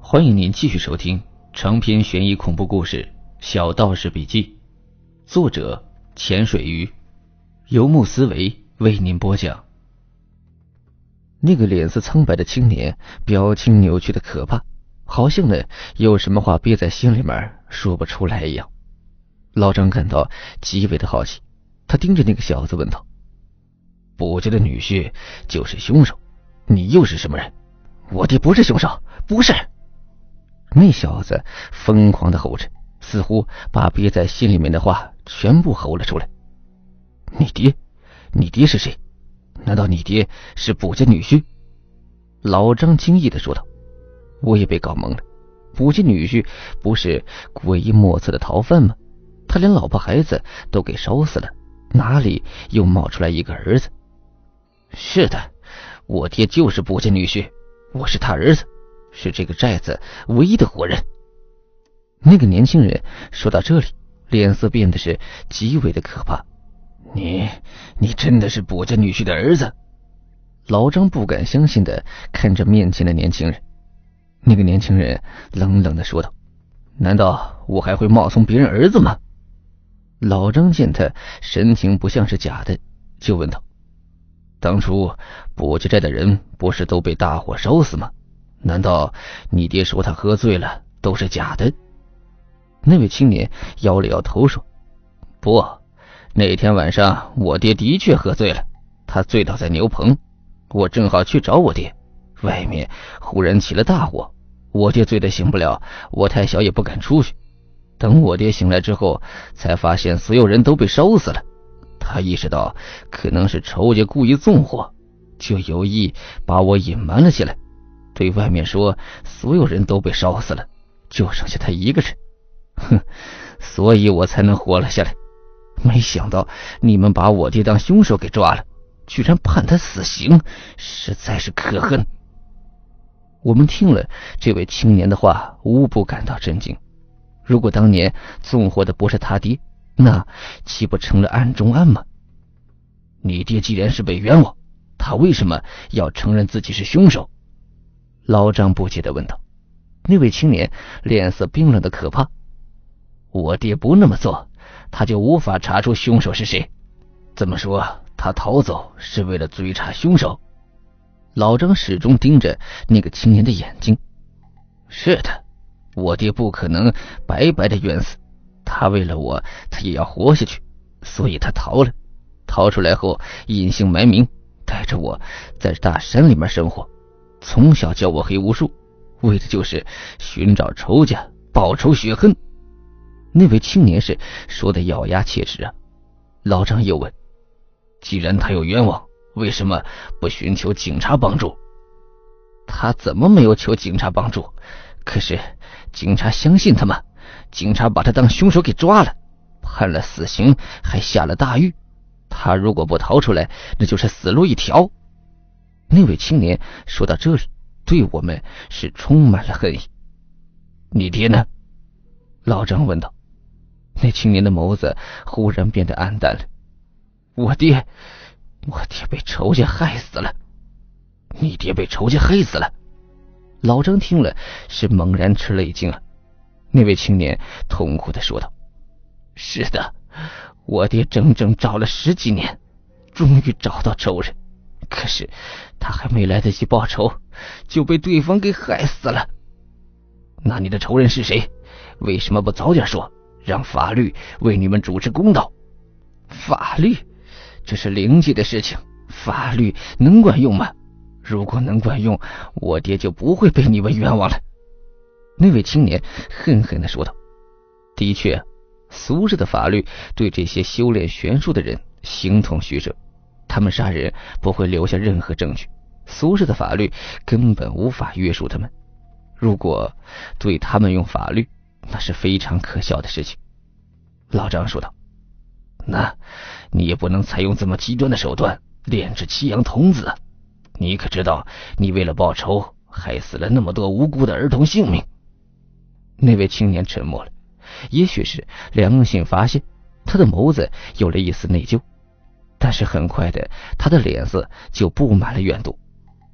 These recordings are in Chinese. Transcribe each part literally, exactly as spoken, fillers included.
欢迎您继续收听长篇悬疑恐怖故事《小道士笔记》，作者潜水鱼，游牧思维为您播讲。那个脸色苍白的青年表情扭曲的可怕，好像呢有什么话憋在心里面说不出来一样。老张感到极为的好奇，他盯着那个小子问道：卜家的女婿就是凶手，你又是什么人？ 我爹不是凶手，不是。 那小子疯狂的吼着，似乎把憋在心里面的话全部吼了出来。你爹？你爹是谁？难道你爹是卜家女婿？老张惊异的说道。我也被搞懵了，卜家女婿不是诡异莫测的逃犯吗？他连老婆孩子都给烧死了，哪里又冒出来一个儿子？ 是的，我爹就是卜家女婿，我是他儿子，是这个寨子唯一的活人。 那个年轻人说到这里，脸色变得是极为的可怕。 你你真的是卜家女婿的儿子？ 老张不敢相信的看着面前的年轻人。那个年轻人冷冷的说道：难道我还会冒充别人儿子吗？老张见他神情不像是假的，就问道：当初卜家寨的人不是都被大火烧死吗？难道你爹说他喝醉了都是假的？那位青年摇了摇头说：不，那天晚上我爹的确喝醉了，他醉倒在牛棚，我正好去找我爹，外面忽然起了大火，我爹醉得醒不了，我太小也不敢出去。等我爹醒来之后，才发现所有人都被烧死了。他意识到可能是仇家故意纵火，就有意把我隐瞒了起来，对外面说所有人都被烧死了，就剩下他一个人。哼，所以我才能活了下来。没想到你们把我爹当凶手给抓了，居然判他死刑，实在是可恨。我们听了这位青年的话，无不感到震惊。如果当年纵火的不是他爹，那岂不成了案中案吗？你爹既然是被冤枉，他为什么要承认自己是凶手？老张不解地问道。那位青年脸色冰冷的可怕。我爹不那么做，他就无法查出凶手是谁。这么说，他逃走是为了追查凶手？老张始终盯着那个青年的眼睛。是的，我爹不可能白白的冤死，他为了我，他也要活下去，所以他逃了。逃出来后隐姓埋名，带着我在大山里面生活，从小教我黑巫术，为的就是寻找仇家，报仇雪恨。那位青年是说的咬牙切齿啊。老张又问：既然他有冤枉，为什么不寻求警察帮助？他怎么没有求警察帮助？可是警察相信他吗？警察把他当凶手给抓了，判了死刑，还下了大狱。他如果不逃出来，那就是死路一条。那位青年说到这里，对我们是充满了恨意。你爹呢？老张问道。那青年的眸子忽然变得暗淡了。我爹我爹被仇家害死了。你爹被仇家害死了？老张听了是猛然吃了一惊啊。那位青年痛苦地说道：是的，我爹整整找了十几年，终于找到仇人，可是他还没来得及报仇，就被对方给害死了。那你的仇人是谁？为什么不早点说，让法律为你们主持公道？法律？这是灵界的事情，法律能管用吗？如果能管用，我爹就不会被你们冤枉了。那位青年恨恨地说道。的确，俗世的法律对这些修炼玄术的人形同虚设，他们杀人不会留下任何证据，俗世的法律根本无法约束他们。如果对他们用法律，那是非常可笑的事情。老张说道。那你也不能采用这么极端的手段炼制七阳童子啊！你可知道你为了报仇害死了那么多无辜的儿童性命？那位青年沉默了，也许是良心发现，他的眸子有了一丝内疚，但是很快的他的脸色就布满了怨毒。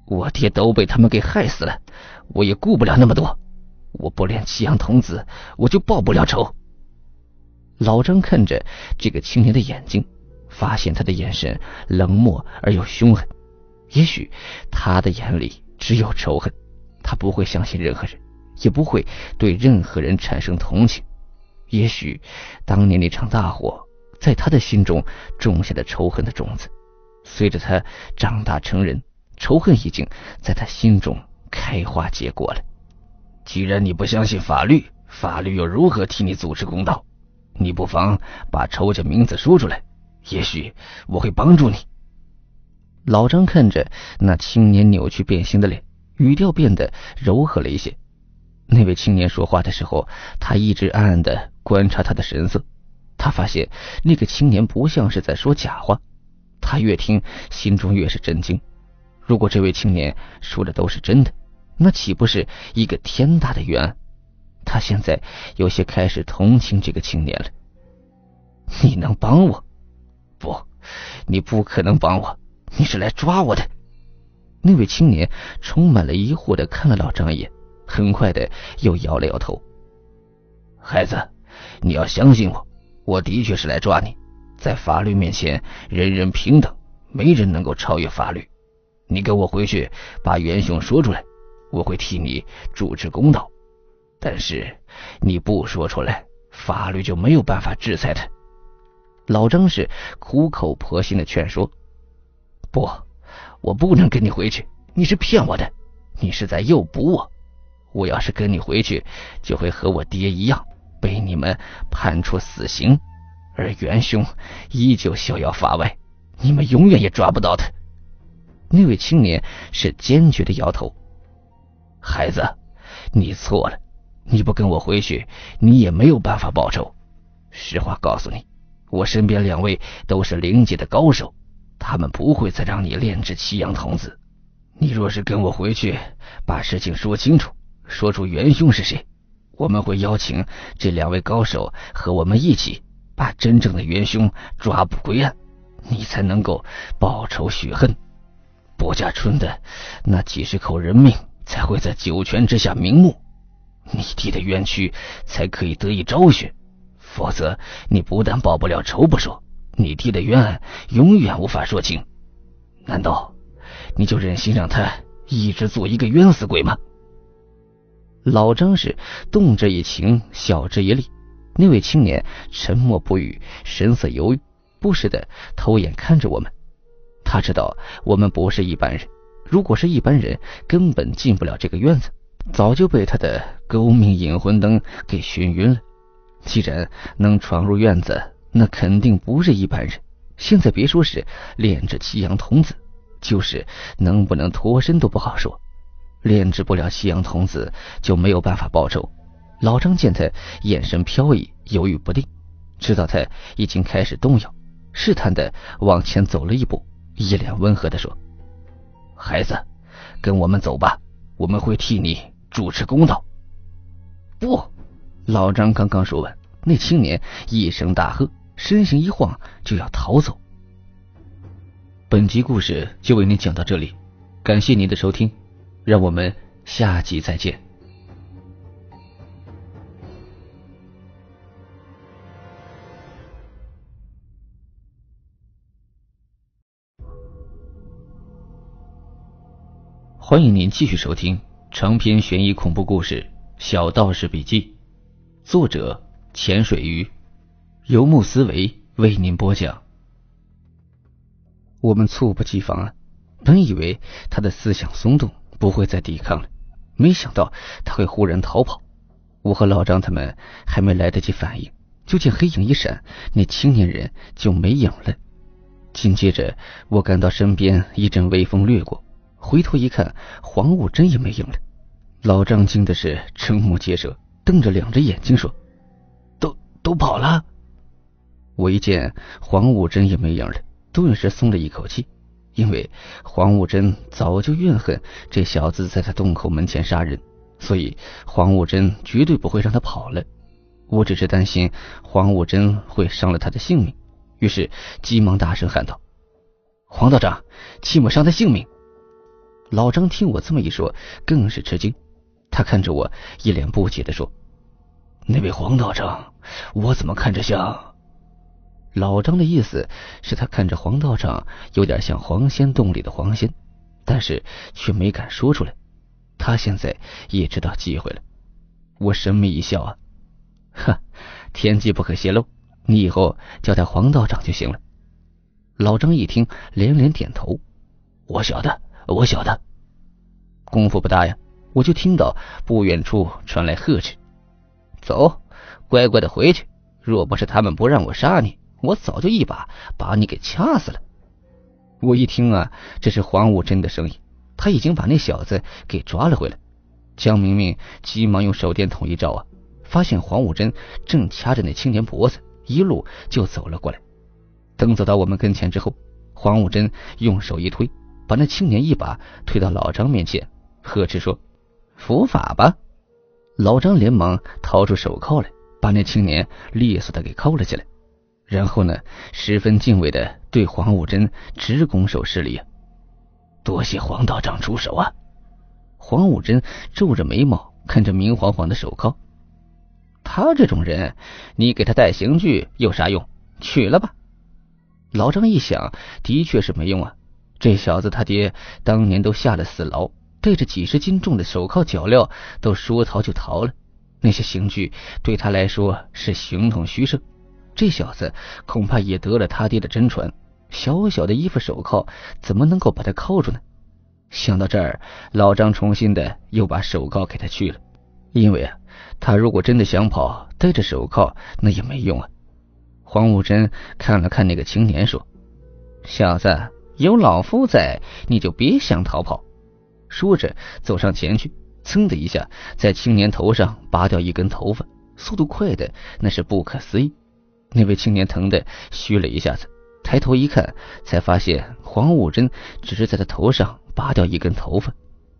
我爹都被他们给害死了，我也顾不了那么多。我不练祁阳童子，我就报不了仇。 老张看着这个青年的眼睛，发现他的眼神冷漠而又凶狠。也许他的眼里只有仇恨，他不会相信任何人，也不会对任何人产生同情。也许当年那场大火在他的心中种下了仇恨的种子，随着他长大成人，仇恨已经在他心中开花结果了。 既然你不相信法律，法律又如何替你主持公道？你不妨把仇家名字说出来，也许我会帮助你。 老张看着那青年扭曲变形的脸，语调变得柔和了一些。那位青年说话的时候，他一直暗暗地观察他的神色。他发现那个青年不像是在说假话，他越听心中越是震惊。如果这位青年说的都是真的，那岂不是一个天大的冤案？他现在有些开始同情这个青年了。 你能帮我？不，你不可能帮我，你是来抓我的。 那位青年充满了疑惑地看了老张一眼，很快的又摇了摇头。 孩子，你要相信我，我的确是来抓你。在法律面前，人人平等，没人能够超越法律。你跟我回去把元凶说出来，我会替你主持公道。但是你不说出来，法律就没有办法制裁他。 老张是苦口婆心的劝说。 不，我不能跟你回去，你是骗我的，你是在诱捕我。我要是跟你回去，就会和我爹一样被你们判处死刑，而元凶依旧逍遥法外，你们永远也抓不到他。 那位青年是坚决的摇头。 孩子，你错了，你不跟我回去，你也没有办法报仇。实话告诉你，我身边两位都是灵界的高手，他们不会再让你炼制祁阳童子。你若是跟我回去，把事情说清楚，说出元凶是谁，我们会邀请这两位高手和我们一起把真正的元凶抓捕归案，你才能够报仇雪恨。薄家村的那几十口人命才会在九泉之下瞑目，你弟的冤屈才可以得以昭雪。否则你不但报不了仇不说，你弟的冤案永远无法说清。难道你就忍心让他一直做一个冤死鬼吗？ 老张是动之以情，晓之以理。那位青年沉默不语，神色犹豫，不时的偷眼看着我们。他知道我们不是一般人，如果是一般人，根本进不了这个院子，早就被他的勾命引魂灯给熏晕了。既然能闯入院子，那肯定不是一般人。现在别说是炼制祁阳童子，就是能不能脱身都不好说。炼制不了祁阳童子，就没有办法报仇。老张见他眼神飘逸，犹豫不定，知道他已经开始动摇，试探的往前走了一步，一脸温和的说： 孩子，跟我们走吧，我们会替你主持公道。 不！老张刚刚说完，那青年一声大喝，身形一晃就要逃走。本集故事就为您讲到这里，感谢您的收听，让我们下集再见。欢迎您继续收听长篇悬疑恐怖故事《小道士笔记》，作者潜水鱼，游牧思维为您播讲。我们猝不及防啊，本以为他的思想松动，不会再抵抗了，没想到他会忽然逃跑。我和老张他们还没来得及反应，就见黑影一闪，那青年人就没影了。紧接着我感到身边一阵微风掠过，回头一看，黄悟真也没影了。老张惊的是瞠目结舌，瞪着两只眼睛说：都都跑了。我一见黄悟真也没影了，顿时松了一口气，因为黄悟真早就怨恨这小子在他洞口门前杀人，所以黄悟真绝对不会让他跑了。我只是担心黄悟真会伤了他的性命，于是急忙大声喊道：黄道长，切莫伤他性命。 老张听我这么一说，更是吃惊，他看着我，一脸不解地说：“ 那位黄道长，我怎么看着像……” 老张的意思是他看着黄道长有点像黄仙洞里的黄仙，但是却没敢说出来。他现在也知道机会了。我神秘一笑啊，哈，天机不可泄露，你以后叫他黄道长就行了。老张一听连连点头， 我晓得，我晓得。 功夫不大呀，我就听到不远处传来呵斥：“走，乖乖的回去，若不是他们不让我杀你，我早就一把把你给掐死了。”我一听啊，这是黄武珍的声音，他已经把那小子给抓了回来。江明明急忙用手电筒一照啊，发现黄武珍正掐着那青年脖子，一路就走了过来。等走到我们跟前之后，黄武珍用手一推，把那青年一把推到老张面前，呵斥说：“伏法吧！”老张连忙掏出手铐来，把那青年利索的给铐了起来。然后呢，十分敬畏的对黄武珍直拱手施礼啊：“ 多谢黄道长出手啊！” 黄武珍皱着眉毛看着明晃晃的手铐，他这种人，你给他戴刑具有啥用？取了吧。老张一想，的确是没用啊。这小子他爹当年都下了死牢，带着几十斤重的手铐脚镣都说逃就逃了，那些刑具对他来说是形同虚设。这小子恐怕也得了他爹的真传，小小的一副手铐怎么能够把他铐住呢？想到这儿，老张重新的又把手铐给他去了，因为啊，他如果真的想跑，戴着手铐那也没用啊。黄武珍看了看那个青年说：“小子，有老夫在，你就别想逃跑。”说着走上前去，噌的一下在青年头上拔掉一根头发，速度快的那是不可思议。那位青年疼的虚了一下子，抬头一看，才发现黄武珍只是在他头上拔掉一根头发。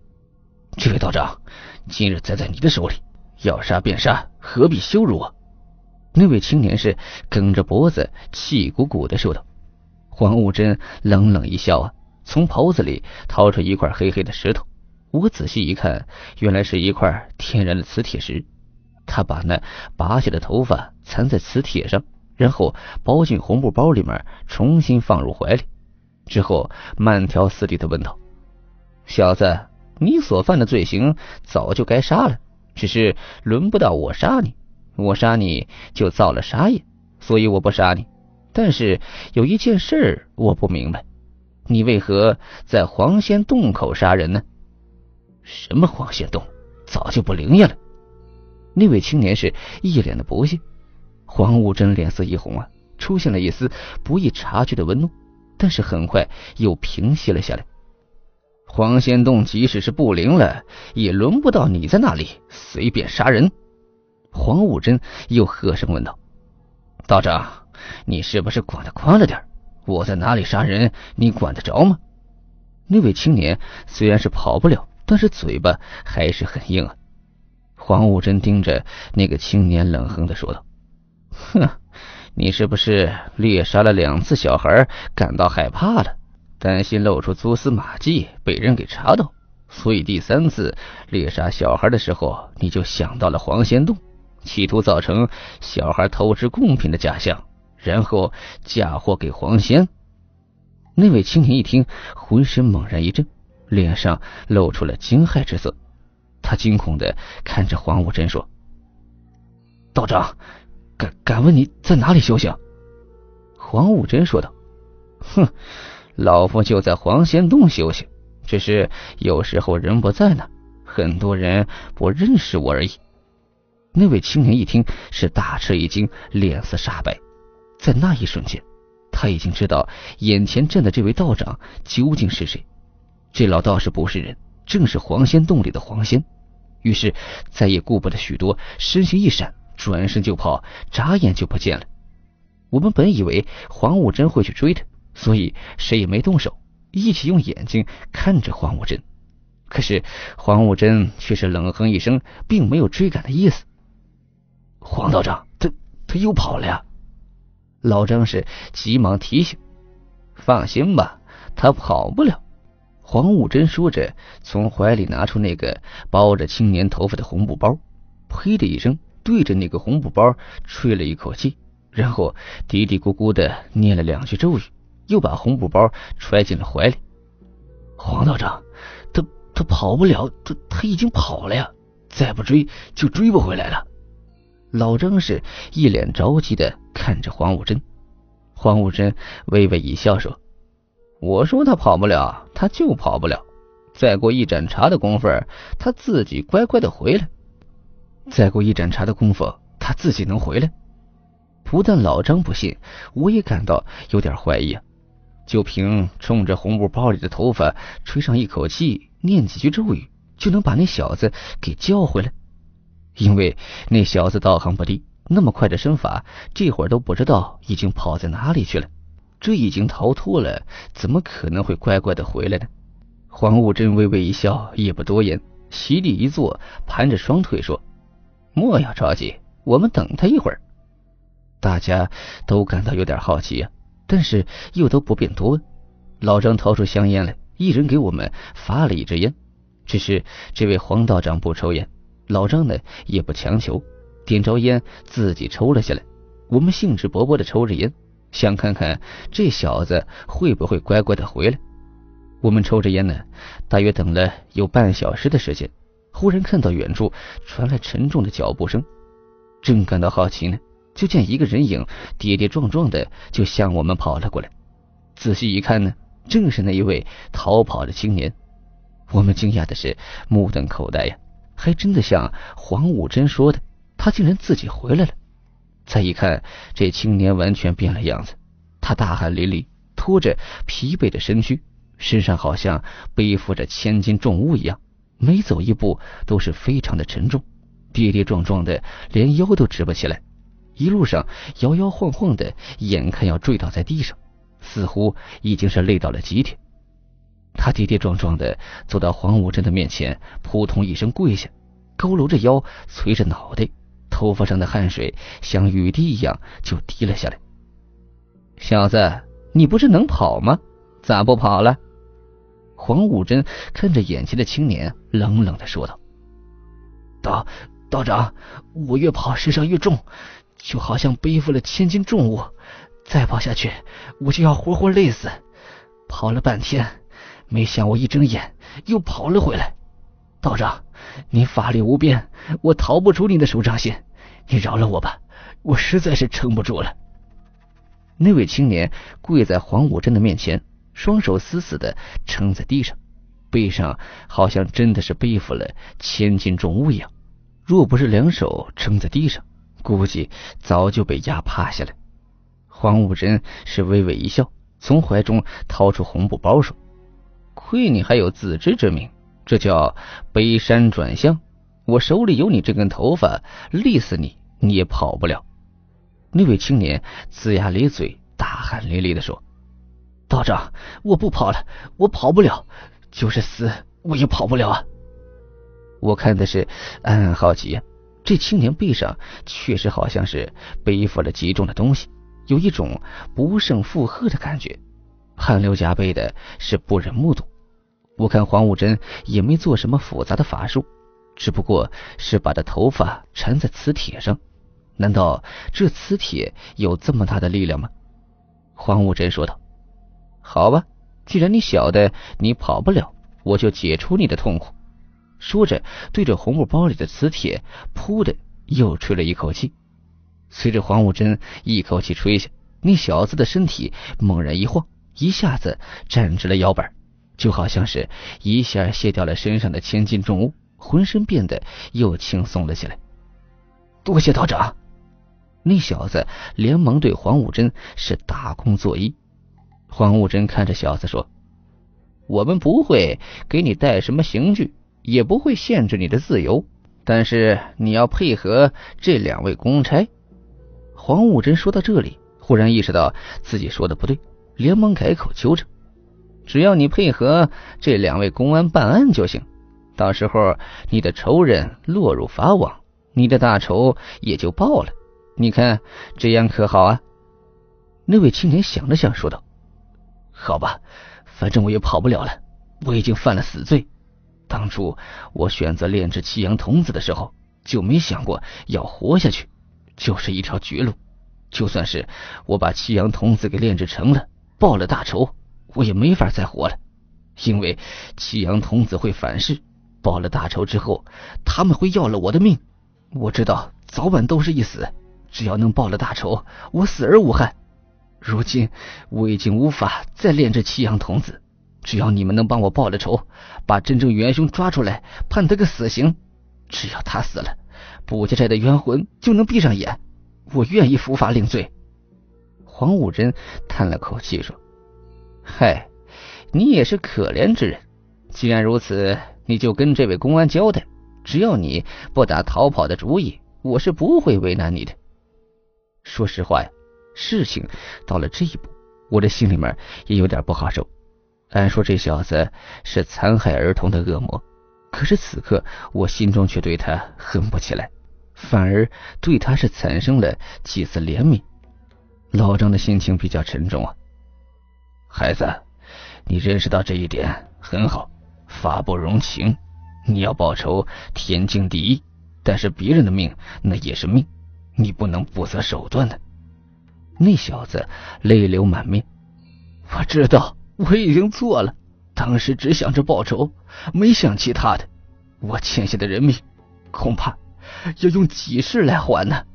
“这位道长，今日栽在你的手里，要杀便杀，何必羞辱我？” 那位青年是梗着脖子，气鼓鼓的说道。黄武珍冷冷一笑啊，从袍子里掏出一块黑黑的石头。我仔细一看，原来是一块天然的磁铁石。他把那拔下的头发缠在磁铁上，然后包进红布包里面，重新放入怀里，之后慢条斯理的问道：“小子，你所犯的罪行早就该杀了，只是轮不到我杀你。我杀你就造了杀业，所以我不杀你。但是有一件事我不明白，你为何在黄仙洞口杀人呢？”“ 什么黄仙洞？早就不灵验了。” 那位青年是一脸的不屑。黄武珍脸色一红啊，出现了一丝不易察觉的温怒，但是很快又平息了下来。“黄仙洞即使是不灵了，也轮不到你在那里随便杀人。”黄武珍又喝声问道：“道长，你是不是管得宽了点？我在哪里杀人，你管得着吗？”那位青年虽然是跑不了，但是嘴巴还是很硬啊。黄武珍盯着那个青年冷哼地说道：“哼，你是不是猎杀了两次小孩，感到害怕了，担心露出蛛丝马迹被人给查到，所以第三次猎杀小孩的时候，你就想到了黄仙洞，企图造成小孩偷吃贡品的假象，然后嫁祸给黄仙？”那位青年一听，浑身猛然一震，脸上露出了惊骇之色。他惊恐的看着黄武珍说：“道长，敢敢问你在哪里修行？”黄武珍说道：“哼，老夫就在黄仙洞修行，只是有时候人不在呢，很多人不认识我而已。”那位青年一听是大吃一惊，脸色煞白。在那一瞬间，他已经知道眼前站的这位道长究竟是谁。这老道士不是人，正是黄仙洞里的黄仙。于是再也顾不得许多，身形一闪，转身就跑，眨眼就不见了。我们本以为黄武珍会去追他，所以谁也没动手，一起用眼睛看着黄武珍。可是黄武珍却是冷哼一声，并没有追赶的意思。 “黄道长，他他又跑了呀！” 老张是急忙提醒。“放心吧，他跑不了。” 黄武珍说着，从怀里拿出那个包着青年头发的红布包，呸的一声，对着那个红布包吹了一口气，然后嘀嘀咕咕的念了两句咒语，又把红布包揣进了怀里。黄道长，他他跑不了，他他已经跑了呀，再不追就追不回来了。老张是一脸着急的看着黄武珍。黄武珍微微一笑说，我说他跑不了，他就跑不了，再过一盏茶的功夫，他自己乖乖的回来。再过一盏茶的功夫，他自己能回来？不但老张不信，我也感到有点怀疑啊。就凭冲着红布包里的头发吹上一口气，念几句咒语，就能把那小子给叫回来？因为那小子道行不低，那么快的身法，这会儿都不知道已经跑在哪里去了。这已经逃脱了，怎么可能会乖乖的回来呢？黄武珍微微一笑，也不多言，席地一坐，盘着双腿说，莫要着急，我们等他一会儿。大家都感到有点好奇啊，但是又都不便多问。老张掏出香烟来，一人给我们发了一支烟。只是这位黄道长不抽烟，老张呢也不强求，点着烟自己抽了下来。我们兴致勃勃地抽着烟，想看看这小子会不会乖乖的回来。我们抽着烟呢，大约等了有半小时的时间，忽然看到远处传来沉重的脚步声。正感到好奇呢，就见一个人影跌跌撞撞的就向我们跑了过来。仔细一看呢，正是那一位逃跑的青年。我们惊讶的是目瞪口呆呀，还真的像黄武珍说的，他竟然自己回来了。再一看，这青年完全变了样子，他大汗淋漓，拖着疲惫的身躯，身上好像背负着千斤重物一样，每走一步都是非常的沉重，跌跌撞撞的连腰都直不起来，一路上摇摇晃晃的，眼看要坠倒在地上，似乎已经是累到了极点。他跌跌撞撞的走到黄武珍的面前，扑通一声跪下，佝偻着腰，垂着脑袋，头发上的汗水像雨滴一样就滴了下来。小子，你不是能跑吗？咋不跑了？黄武珍看着眼前的青年，冷冷的说道。道道长，我越跑身上越重，就好像背负了千斤重物，再跑下去我就要活活累死。跑了半天，没想我一睁眼又跑了回来。道长，您法力无边，我逃不出您的手掌心，你饶了我吧，我实在是撑不住了。那位青年跪在黄武珍的面前，双手死死的撑在地上，背上好像真的是背负了千斤重物一样，若不是两手撑在地上，估计早就被压趴下来。黄武珍是微微一笑，从怀中掏出红布包说，亏你还有自知之明，这叫背山转向，我手里有你这根头发，累死你你也跑不了。那位青年龇牙咧嘴，大汗淋漓地说，道长，我不跑了，我跑不了，就是死我也跑不了啊。我看的是暗暗好奇啊，这青年背上确实好像是背负了极重的东西，有一种不胜负荷的感觉，汗流浃背的，是不忍目睹。我看黄武珍也没做什么复杂的法术，只不过是把他头发缠在磁铁上。难道这磁铁有这么大的力量吗？黄武珍说道，好吧，既然你晓得你跑不了，我就解除你的痛苦。说着对着红布包里的磁铁噗的又吹了一口气。随着黄武珍一口气吹下，那小子的身体猛然一晃，一下子站直了腰板，就好像是一下卸掉了身上的千斤重物，浑身变得又轻松了起来。多谢道长。那小子连忙对黄武珍是大恭作揖。黄武珍看着小子说，我们不会给你带什么刑具，也不会限制你的自由，但是你要配合这两位公差。黄武珍说到这里，忽然意识到自己说的不对，连忙改口纠正，只要你配合这两位公安办案就行，到时候你的仇人落入法网，你的大仇也就报了，你看这样可好啊？那位青年想了想说道，好吧，反正我也跑不了了， 我已经犯了死罪。当初我选择炼制七阳童子的时候，就没想过要活下去，就是一条绝路。就算是我把七阳童子给炼制成了，报了大仇，我也没法再活了。因为七阳童子会反噬，报了大仇之后，他们会要了我的命。我知道早晚都是一死，只要能报了大仇，我死而无憾。如今我已经无法再炼制七阳童子，只要你们能帮我报了仇，把真正元凶抓出来，判他个死刑，只要他死了，卜家寨的冤魂就能闭上眼，我愿意伏法领罪。 黄武真叹了口气说：嗨，你也是可怜之人，既然如此，你就跟这位公安交代，只要你不打逃跑的主意，我是不会为难你的。说实话呀，事情到了这一步，我的心里面也有点不好受。按说这小子是残害儿童的恶魔，可是此刻我心中却对他恨不起来，反而对他是产生了几丝怜悯。老张的心情比较沉重啊。 孩子，你认识到这一点很好，法不容情，你要报仇天经地义，但是别人的命那也是命，你不能不择手段的。 那小子泪流满面。 我知道我已经错了，当时只想着报仇，没想其他的。我欠下的人命，恐怕要用几世来还呢。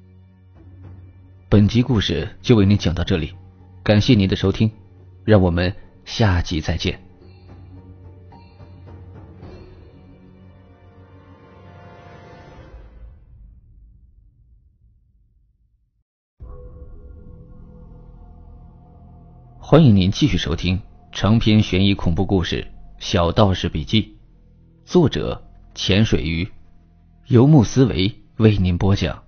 本集故事就为您讲到这里，感谢您的收听，让我们下集再见。欢迎您继续收听长篇悬疑恐怖故事《小道士笔记》，作者潜水鱼，游牧思维为您播讲。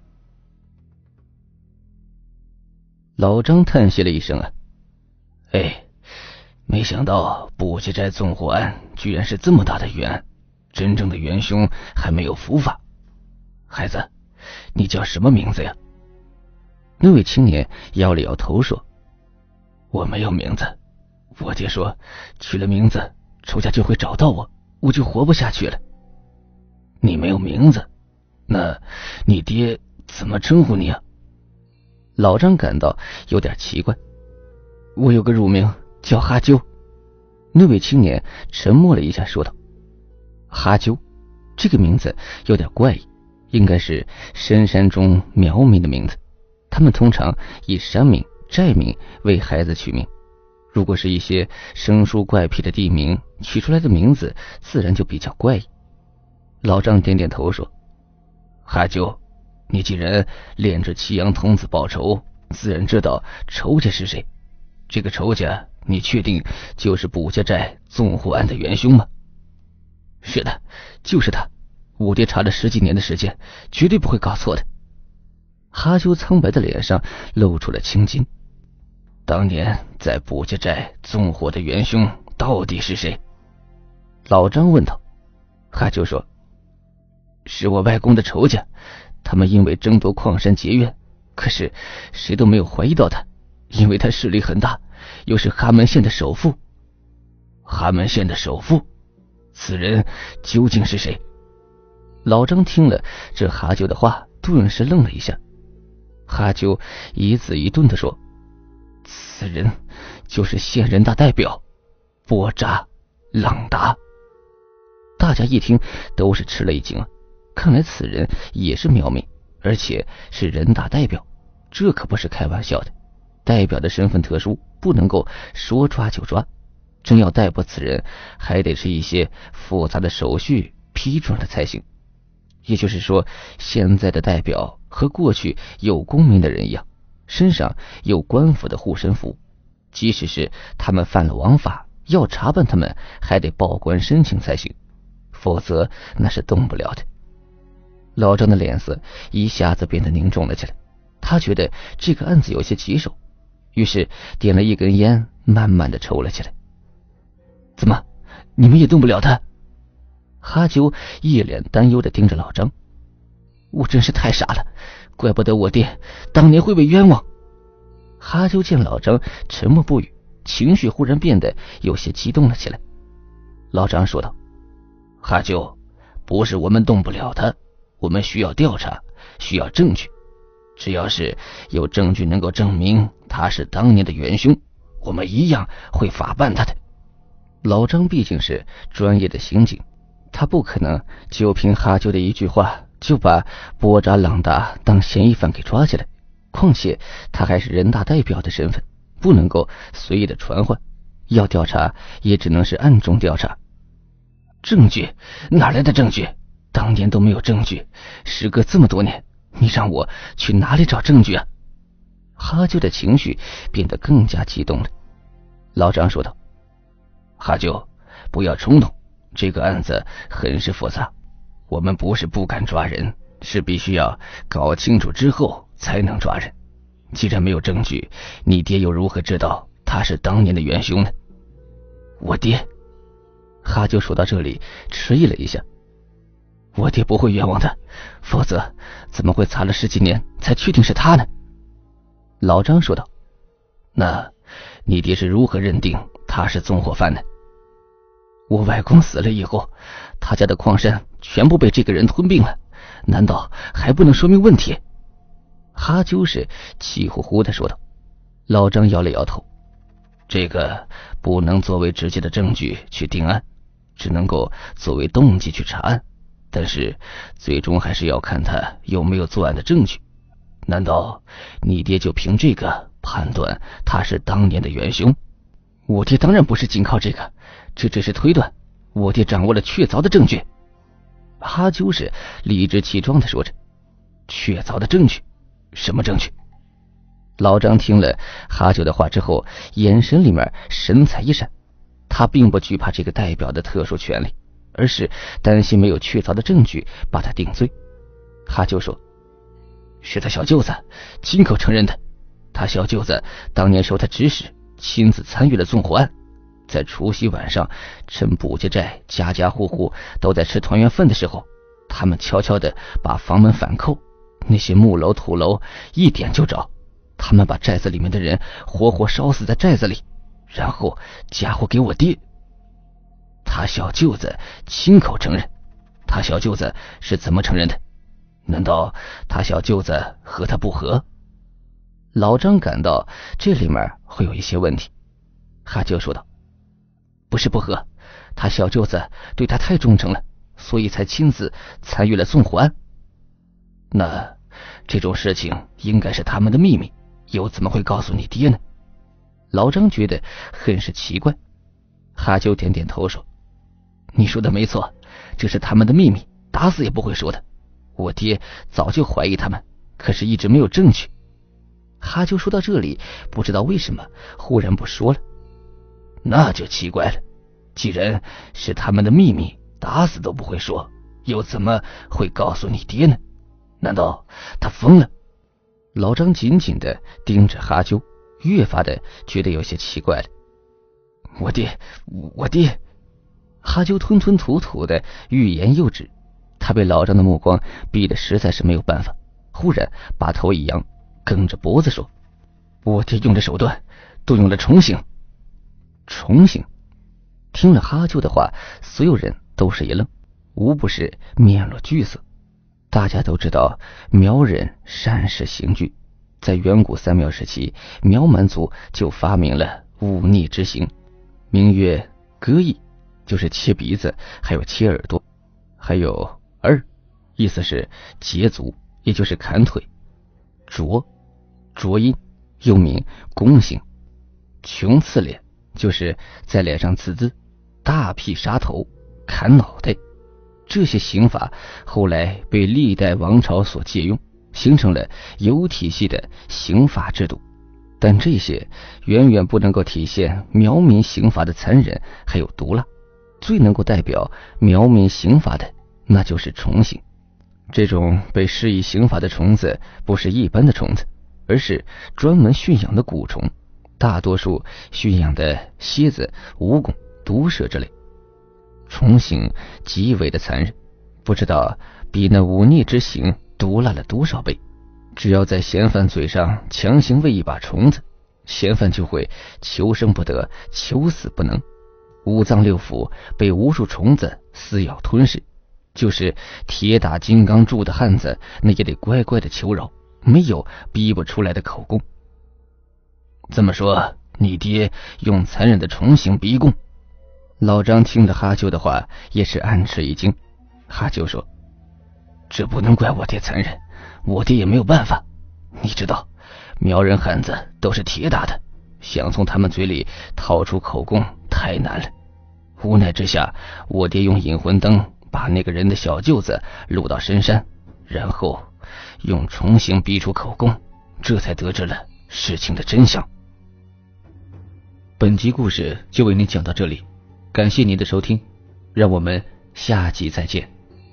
老张叹息了一声啊， 哎，没想到卜家寨纵火案居然是这么大的冤案，真正的元凶还没有伏法。孩子，你叫什么名字呀？ 那位青年摇了摇头说： 我没有名字，我爹说取了名字仇家就会找到我，我就活不下去了。你没有名字，那你爹怎么称呼你啊？ 老张感到有点奇怪。我有个乳名叫哈啾。那位青年沉默了一下说道：哈啾，这个名字有点怪异，应该是深山中苗民的名字，他们通常以山名寨名为孩子取名，如果是一些生疏怪僻的地名，取出来的名字自然就比较怪异。老张点点头说： 哈啾，你既然炼制七阳童子报仇，自然知道仇家是谁。这个仇家你确定就是卜家寨纵火案的元凶吗？ 是的，就是他，我爹查了十几年的时间，绝对不会搞错的。哈啾苍白的脸上露出了青筋。 当年在卜家寨纵火的元凶到底是谁？ 老张问道。哈啾说：是我外公的仇家，他们因为争夺矿山结怨，可是谁都没有怀疑到他，因为他势力很大，又是哈门县的首富。 哈门县的首富？此人究竟是谁？ 老张听了这哈啾的话，顿时愣了一下。哈啾一字一顿地说：此人就是县人大代表波扎朗达。大家一听都是吃了一惊啊，看来此人也是苗民，而且是人大代表，这可不是开玩笑的。代表的身份特殊，不能够说抓就抓，真要逮捕此人，还得是一些复杂的手续批准了才行。也就是说，现在的代表和过去有功名的人一样，身上有官府的护身符，即使是他们犯了王法，要查办他们还得报官申请才行，否则那是动不了的。老张的脸色一下子变得凝重了起来，他觉得这个案子有些棘手，于是点了一根烟，慢慢的抽了起来。怎么，你们也动不了他？哈啾一脸担忧的盯着老张。我真是太傻了，怪不得我爹当年会被冤枉。哈啾见老张沉默不语，情绪忽然变得有些激动了起来。 老张说道。哈舅，不是我们动不了他，我们需要调查，需要证据。只要是有证据能够证明他是当年的元凶，我们一样会法办他的。 老张毕竟是专业的刑警，他不可能就凭哈舅的一句话就把波扎朗达当嫌疑犯给抓起来，况且他还是人大代表的身份，不能够随意的传唤，要调查也只能是暗中调查。 证据？哪来的证据？当年都没有证据，时隔这么多年，你让我去哪里找证据啊？ 哈舅的情绪变得更加激动了。 老张说道。哈舅，不要冲动，这个案子很是复杂，我们不是不敢抓人，是必须要搞清楚之后才能抓人。既然没有证据，你爹又如何知道他是当年的元凶呢？ 我爹。哈舅说到这里迟疑了一下。我爹不会冤枉的，否则怎么会查了十几年才确定是他呢？ 老张说道。那你爹是如何认定他是纵火犯呢？ 我外公死了以后，他家的矿山全部被这个人吞并了，难道还不能说明问题？ 哈啾是气呼呼地说道。 老张摇了摇头。 这个不能作为直接的证据去定案，只能够作为动机去查案，但是最终还是要看他有没有作案的证据。难道你爹就凭这个判断他是当年的元凶？ 我爹当然不是仅靠这个，这只是推断，我爹掌握了确凿的证据。 哈啾是理直气壮地说着。确凿的证据？什么证据？ 老张听了哈啾的话之后，眼神里面神采一闪。他并不惧怕这个代表的特殊权利，而是担心没有确凿的证据把他定罪。哈啾说，是他小舅子亲口承认的，他小舅子当年受他指使，亲自参与了纵火案。在除夕晚上，趁卜家寨家家户户都在吃团圆饭的时候，他们悄悄地把房门反扣，那些木楼土楼一点就着，他们把寨子里面的人活活烧死在寨子里，然后嫁祸给我爹。 他小舅子亲口承认？他小舅子是怎么承认的？难道他小舅子和他不和？ 老张感到这里面会有一些问题。哈啾说道，不是不和，他小舅子对他太忠诚了，所以才亲自参与了纵火案。 那这种事情应该是他们的秘密，又怎么会告诉你爹呢？ 老张觉得很是奇怪。哈啾点点头说，你说的没错，这是他们的秘密，打死也不会说的。我爹早就怀疑他们，可是一直没有证据。哈啾说到这里，不知道为什么忽然不说了。 那就奇怪了，既然是他们的秘密，打死都不会说，又怎么会告诉你爹呢？难道他疯了？ 老张紧紧地盯着哈啾，越发的觉得有些奇怪了。我爹，我爹！哈啾吞吞吐吐的欲言又止，他被老张的目光逼得实在是没有办法，忽然把头一扬，梗着脖子说，我爹用的手段都用了重刑。重刑？听了哈啾的话，所有人都是一愣，无不是面露惧色。大家都知道苗人善施刑具，在远古三苗时期，苗蛮族就发明了忤逆之刑，名曰割翼，就是切鼻子，还有切耳朵，还有二，意思是截足，也就是砍腿；啄，啄阴，又名弓刑；穷刺脸，就是在脸上刺字；大劈杀头，砍脑袋。这些刑法后来被历代王朝所借用，形成了有体系的刑法制度。但这些远远不能够体现苗民刑法的残忍还有毒辣，最能够代表苗民刑法的那就是虫刑。这种被施以刑法的虫子不是一般的虫子，而是专门驯养的蛊虫，大多数驯养的蝎子、蜈蚣、毒蛇之类。虫刑极为的残忍，不知道比那忤逆之刑毒辣了多少倍。只要在嫌犯嘴上强行喂一把虫子，嫌犯就会求生不得，求死不能。 五脏六腑被无数虫子撕咬吞噬，就是铁打金刚铸的汉子，那也得乖乖的求饶，没有逼不出来的口供。这么说，你爹用残忍的重刑逼供？老张听了哈啾的话，也是暗吃一惊。哈啾说：“这不能怪我爹残忍，我爹也没有办法。你知道，苗人汉子都是铁打的，想从他们嘴里套出口供太难了。无奈之下，我爹用引魂灯把那个人的小舅子录到深山，然后用重刑逼出口供，这才得知了事情的真相。”本集故事就为您讲到这里，感谢您的收听，让我们下集再见。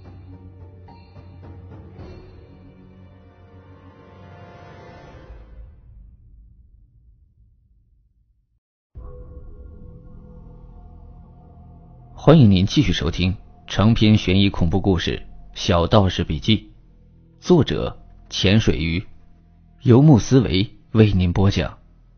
欢迎您继续收听长篇悬疑恐怖故事《小道士笔记》，作者潜水鱼，游牧思维为您播讲。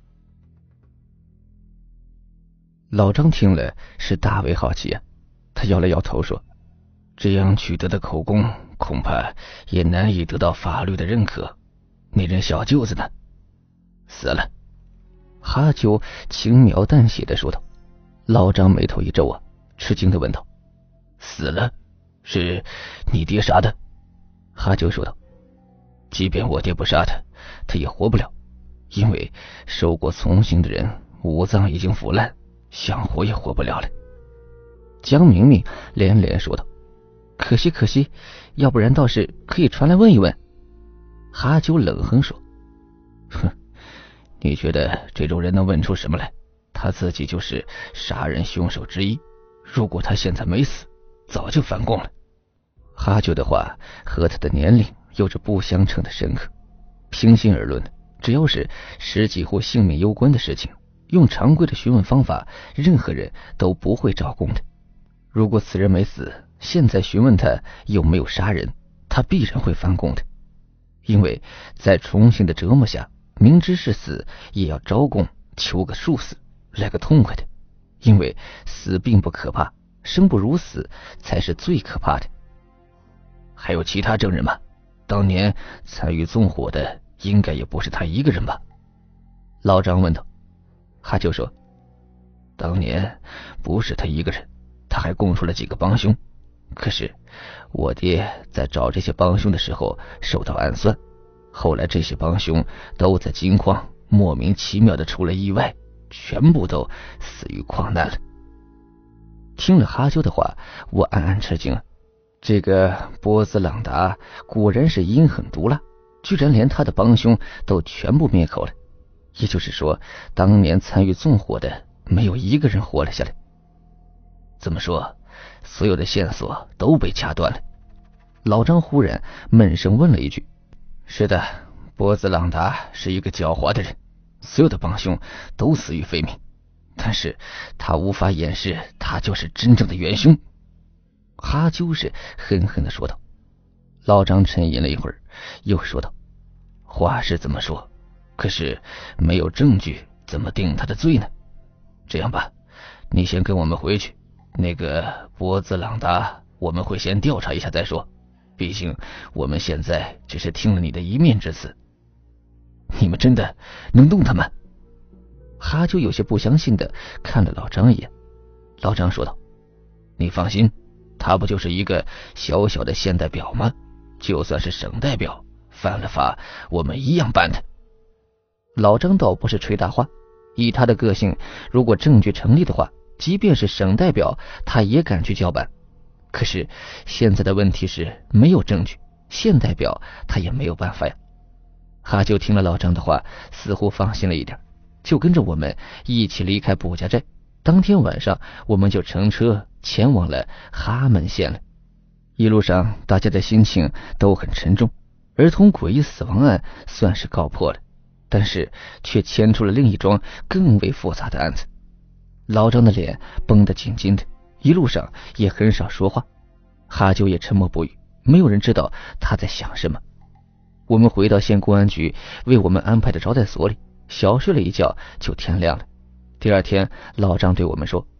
老张听了是大为好奇啊，他摇了摇头说：“这样取得的口供恐怕也难以得到法律的认可。那人小舅子呢？死了。”哈啾轻描淡写的说道。老张眉头一皱啊，吃惊的问道：“死了？是你爹杀的？”哈啾说道：“即便我爹不杀他，他也活不了，因为受过从刑的人五脏已经腐烂，想活也活不了了。”江明明连连说道：“可惜可惜，要不然倒是可以传来问一问。”哈啾冷哼说：“哼，你觉得这种人能问出什么来？他自己就是杀人凶手之一，如果他现在没死，早就翻供了。”哈啾的话和他的年龄有着不相称的深刻。平心而论，只要是十几或性命攸关的事情，用常规的询问方法，任何人都不会招供的。如果此人没死，现在询问他有没有杀人，他必然会翻供的。因为在重刑的折磨下，明知是死也要招供，求个殊死，来个痛快的。因为死并不可怕，生不如死才是最可怕的。还有其他证人吗？当年参与纵火的应该也不是他一个人吧？老张问道。哈啾说：“当年不是他一个人，他还供出了几个帮凶。可是我爹在找这些帮凶的时候受到暗算，后来这些帮凶都在金矿莫名其妙的出了意外，全部都死于矿难了。”听了哈啾的话，我暗暗吃惊了。这个波兹朗达果然是阴狠毒辣，居然连他的帮凶都全部灭口了。也就是说，当年参与纵火的没有一个人活了下来。这么说，所有的线索都被掐断了。老张忽然闷声问了一句：“是的，波兹朗达是一个狡猾的人，所有的帮凶都死于非命，但是他无法掩饰他就是真正的元凶。”哈啾是狠狠地说道。老张沉吟了一会儿，又说道：“话是这么说，可是没有证据，怎么定他的罪呢？这样吧，你先跟我们回去，那个波兹朗达我们会先调查一下再说，毕竟我们现在只是听了你的一面之词。”“你们真的能动他吗？”哈啾有些不相信的看了老张一眼。老张说道：“你放心，他不就是一个小小的县代表吗？就算是省代表，犯了法我们一样办他。”老张倒不是吹大话，以他的个性，如果证据成立的话，即便是省代表他也敢去叫板。可是现在的问题是没有证据，县代表他也没有办法呀。哈啾听了老张的话，似乎放心了一点，就跟着我们一起离开卜家寨。当天晚上我们就乘车前往了哈门县了。一路上大家的心情都很沉重，儿童诡异死亡案算是告破了，但是却牵出了另一桩更为复杂的案子。老张的脸绷得紧紧的，一路上也很少说话。哈啾也沉默不语，没有人知道他在想什么。我们回到县公安局为我们安排的招待所里，小睡了一觉就天亮了。第二天，老张对我们说：“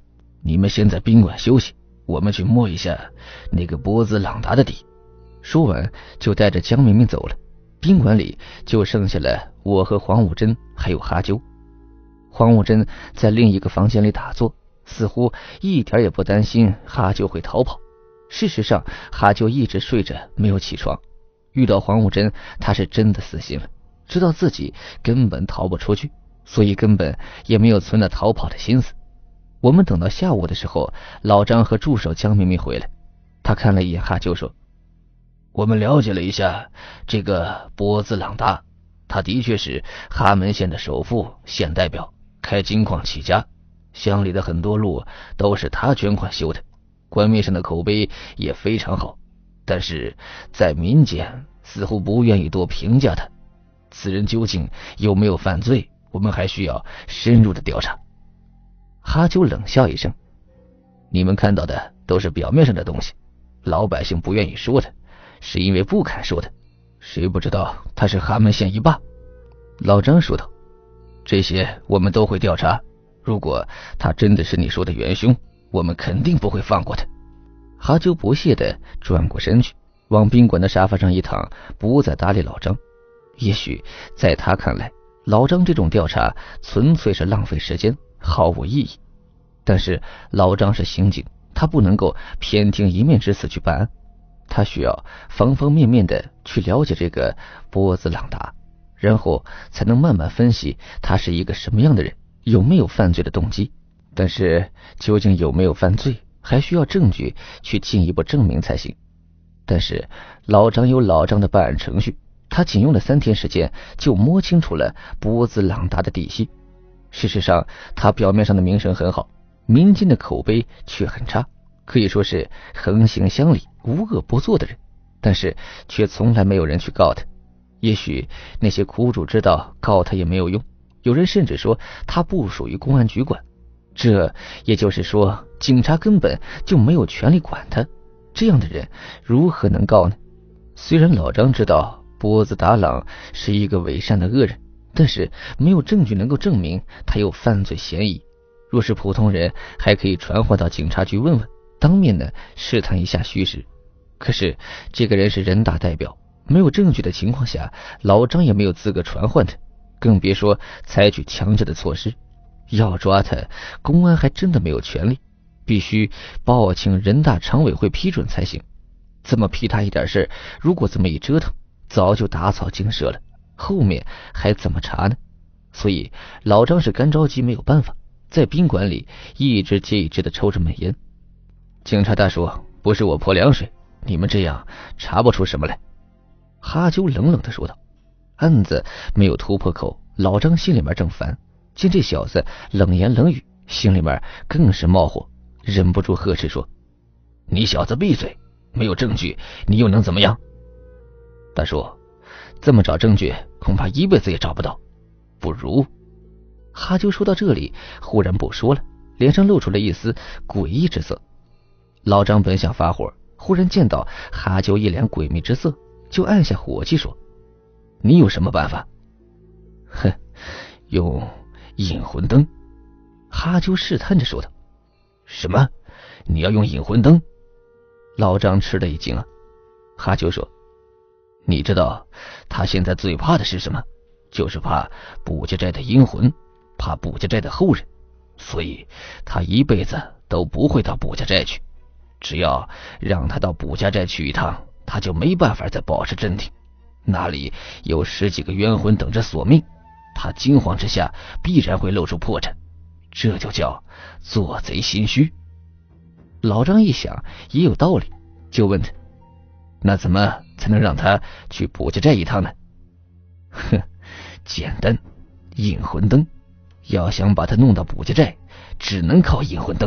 你们先在宾馆休息，我们去摸一下那个波兹朗达的底。 说完就带着江明明走了。宾馆里就剩下了我和黄武珍还有哈啾。黄武珍在另一个房间里打坐，似乎一点也不担心哈啾会逃跑。事实上哈啾一直睡着没有起床，遇到黄武珍他是真的死心了，知道自己根本逃不出去，所以根本也没有存了逃跑的心思。我们等到下午的时候，老张和助手江明明回来，他看了一眼哈啾说， 我们了解了一下这个波兹朗达，他的确是哈门县的首富县代表，开金矿起家，乡里的很多路都是他捐款修的，官面上的口碑也非常好，但是在民间似乎不愿意多评价他。此人究竟有没有犯罪，我们还需要深入的调查。 哈啾冷笑一声， 你们看到的都是表面上的东西，老百姓不愿意说的是因为不敢说的，谁不知道他是哈门县一霸？ 老张说道， 这些我们都会调查，如果他真的是你说的元凶，我们肯定不会放过他。 哈啾不屑地转过身去，往宾馆的沙发上一躺，不再搭理老张。也许在他看来，老张这种调查纯粹是浪费时间，毫无意义。但是老张是刑警，他不能够偏听一面之词去办案，他需要方方面面的去了解这个波兹朗达，然后才能慢慢分析他是一个什么样的人，有没有犯罪的动机。但是究竟有没有犯罪，还需要证据去进一步证明才行。但是老张有老张的办案程序，他仅用了三天时间就摸清楚了波兹朗达的底细。事实上他表面上的名声很好，民间的口碑却很差，可以说是横行乡里无恶不作的人，但是却从来没有人去告他。也许那些苦主知道告他也没有用，有人甚至说他不属于公安局管，这也就是说警察根本就没有权利管他，这样的人如何能告呢？虽然老张知道波兹达朗是一个伪善的恶人，但是没有证据能够证明他有犯罪嫌疑。若是普通人还可以传唤到警察局问问，当面呢试探一下虚实。可是这个人是人大代表，没有证据的情况下，老张也没有资格传唤他，更别说采取强制的措施。要抓他，公安还真的没有权利，必须报请人大常委会批准才行。这么屁大一点事，如果这么一折腾，早就打草惊蛇了，后面还怎么查呢？所以老张是干着急，没有办法，在宾馆里一直接一直的抽着闷烟。警察大叔，不是我泼凉水，你们这样查不出什么来。哈啾冷冷地说道。案子没有突破口，老张心里面正烦，见这小子冷言冷语，心里面更是冒火，忍不住呵斥说， 你小子闭嘴，没有证据你又能怎么样？ 大叔，这么找证据恐怕一辈子也找不到，不如……哈啾说到这里忽然不说了，脸上露出了一丝诡异之色。老张本想发火，忽然见到哈啾一脸诡秘之色，就按下火气说， 你有什么办法？ 哼，用引魂灯。哈啾试探着说道。 什么？你要用引魂灯？ 老张吃了一惊啊。 哈啾说，你知道他现在最怕的是什么？就是怕卜家寨的阴魂，怕卜家寨的后人，所以他一辈子都不会到卜家寨去。只要让他到卜家寨去一趟，他就没办法再保持镇定，那里有十几个冤魂等着索命，他惊慌之下必然会露出破绽，这就叫做贼心虚。 老张一想也有道理，就问他， 那怎么才能让他去卜家寨一趟呢？ 哼，简单，引魂灯。要想把他弄到卜家寨，只能靠引魂灯。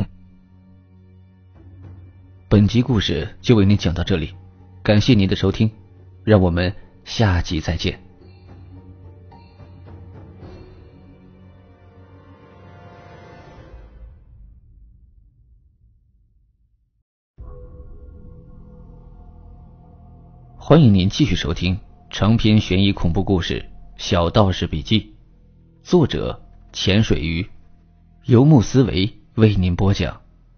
本集故事就为您讲到这里，感谢您的收听，让我们下集再见。欢迎您继续收听长篇悬疑恐怖故事《小道士笔记》，作者潜水鱼，游牧思维为您播讲。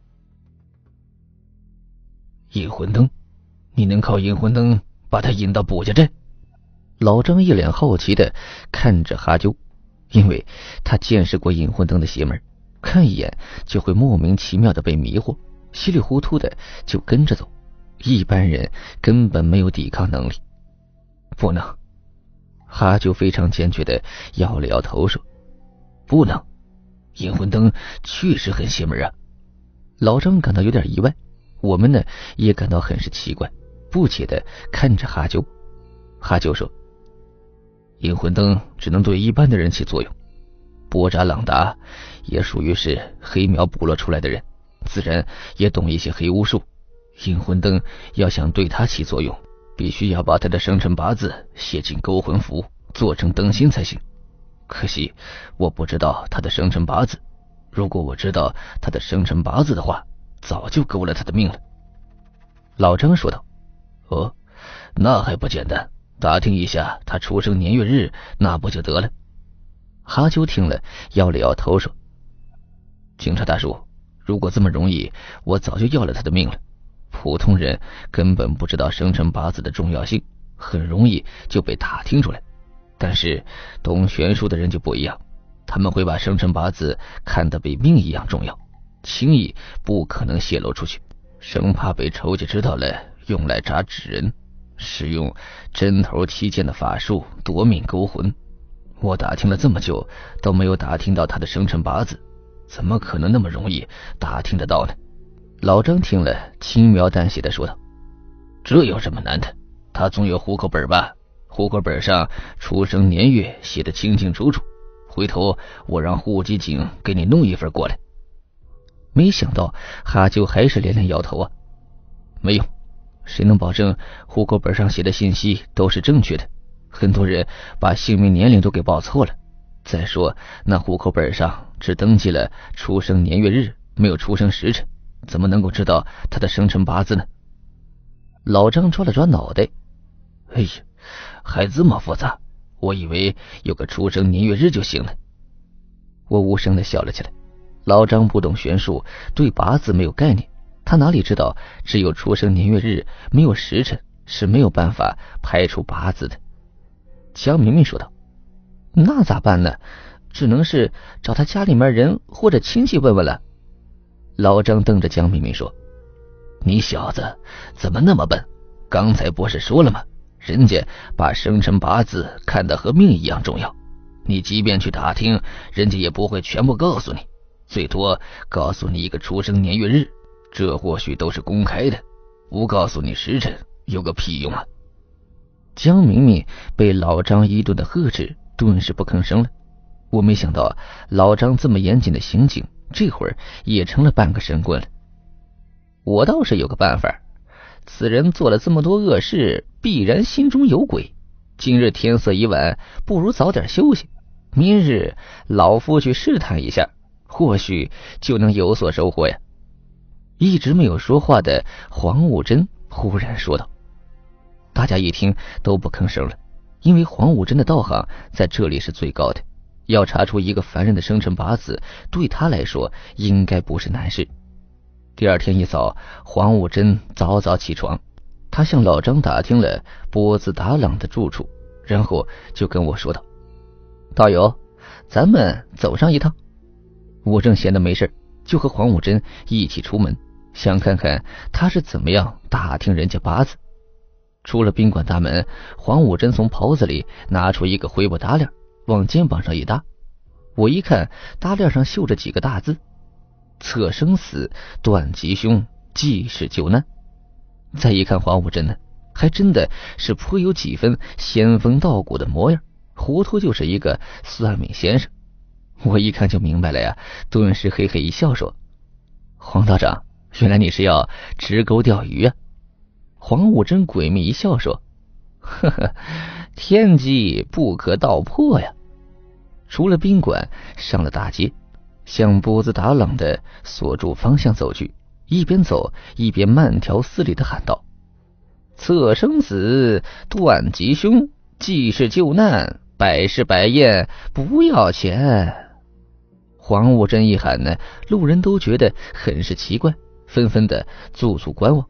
引魂灯，你能靠引魂灯把他引到卜家镇？ 老张一脸好奇的看着哈啾，因为他见识过引魂灯的邪门，看一眼就会莫名其妙的被迷惑，稀里糊涂的就跟着走，一般人根本没有抵抗能力。 不能。 哈啾非常坚决的摇了摇头说， 不能，引魂灯确实很邪门啊。 老张感到有点意外，我们呢也感到很是奇怪，不解的看着哈啾。哈啾说， 引魂灯只能对一般的人起作用，波扎朗达也属于是黑苗部落出来的人，自然也懂一些黑巫术。引魂灯要想对他起作用，必须要把他的生辰八字写进勾魂符，做成灯芯才行。可惜我不知道他的生辰八字，如果我知道他的生辰八字的话，早就勾了他的命了。 老张说道。 哦，那还不简单，打听一下他出生年月日，那不就得了？ 哈啾听了摇了摇头说， 警察大叔，如果这么容易，我早就要了他的命了。普通人根本不知道生辰八字的重要性，很容易就被打听出来。但是懂玄术的人就不一样，他们会把生辰八字看得比命一样重要，轻易不可能泄露出去，生怕被仇家知道了用来扎纸人，使用针头踢剑的法术夺命勾魂。我打听了这么久都没有打听到他的生辰八字，怎么可能那么容易打听得到呢？ 老张听了轻描淡写的说道， 这有什么难的，他总有户口本吧，户口本上出生年月写得清清楚楚，回头我让户籍警给你弄一份过来。 没想到哈啾还是连连摇头啊， 没用，谁能保证户口本上写的信息都是正确的？很多人把姓名年龄都给报错了，再说那户口本上只登记了出生年月日，没有出生时辰，怎么能够知道他的生辰八字呢？ 老张抓了抓脑袋， 哎呀，还这么复杂，我以为有个出生年月日就行了。 我无声的笑了起来。老张不懂玄术，对八字没有概念，他哪里知道只有出生年月日没有时辰是没有办法排除八字的。江明明说道，那咋办呢？只能是找他家里面人或者亲戚问问了。老张瞪着江明明说， 你小子怎么那么笨？刚才不是说了吗？人家把生辰八字看得和命一样重要，你即便去打听，人家也不会全部告诉你，最多告诉你一个出生年月日，这或许都是公开的，不告诉你时辰有个屁用啊！ 江明明被老张一顿的呵斥，顿时不吭声了。我没想到老张这么严谨的刑警，这会儿也成了半个神棍了。我倒是有个办法，此人做了这么多恶事，必然心中有鬼。今日天色已晚，不如早点休息，明日老夫去试探一下，或许就能有所收获呀。一直没有说话的黄武珍忽然说道。大家一听都不吭声了，因为黄武珍的道行在这里是最高的，要查出一个凡人的生辰八字，对他来说应该不是难事。第二天一早，黄武珍早早起床，他向老张打听了波兹达朗的住处，然后就跟我说道，道友，咱们走上一趟。我正闲得没事，就和黄武珍一起出门，想看看他是怎么样打听人家八字。出了宾馆大门，黄武珍从袍子里拿出一个灰布搭链，往肩膀上一搭。我一看，搭链上绣着几个大字，测生死，断吉凶，济世救难。再一看黄武珍呢，还真的是颇有几分仙风道骨的模样，糊涂就是一个算命先生。我一看就明白了呀，顿时嘿嘿一笑说，黄道长，原来你是要直钩钓鱼啊。黄武珍诡秘一笑说，呵呵，天机不可道破呀。出了宾馆，上了大街，向波兹达朗的所住方向走去，一边走一边慢条斯理的喊道，测生死，断吉凶，济世救难，百试百验，不要钱。黄武珍一喊呢，路人都觉得很是奇怪，纷纷的驻足观望。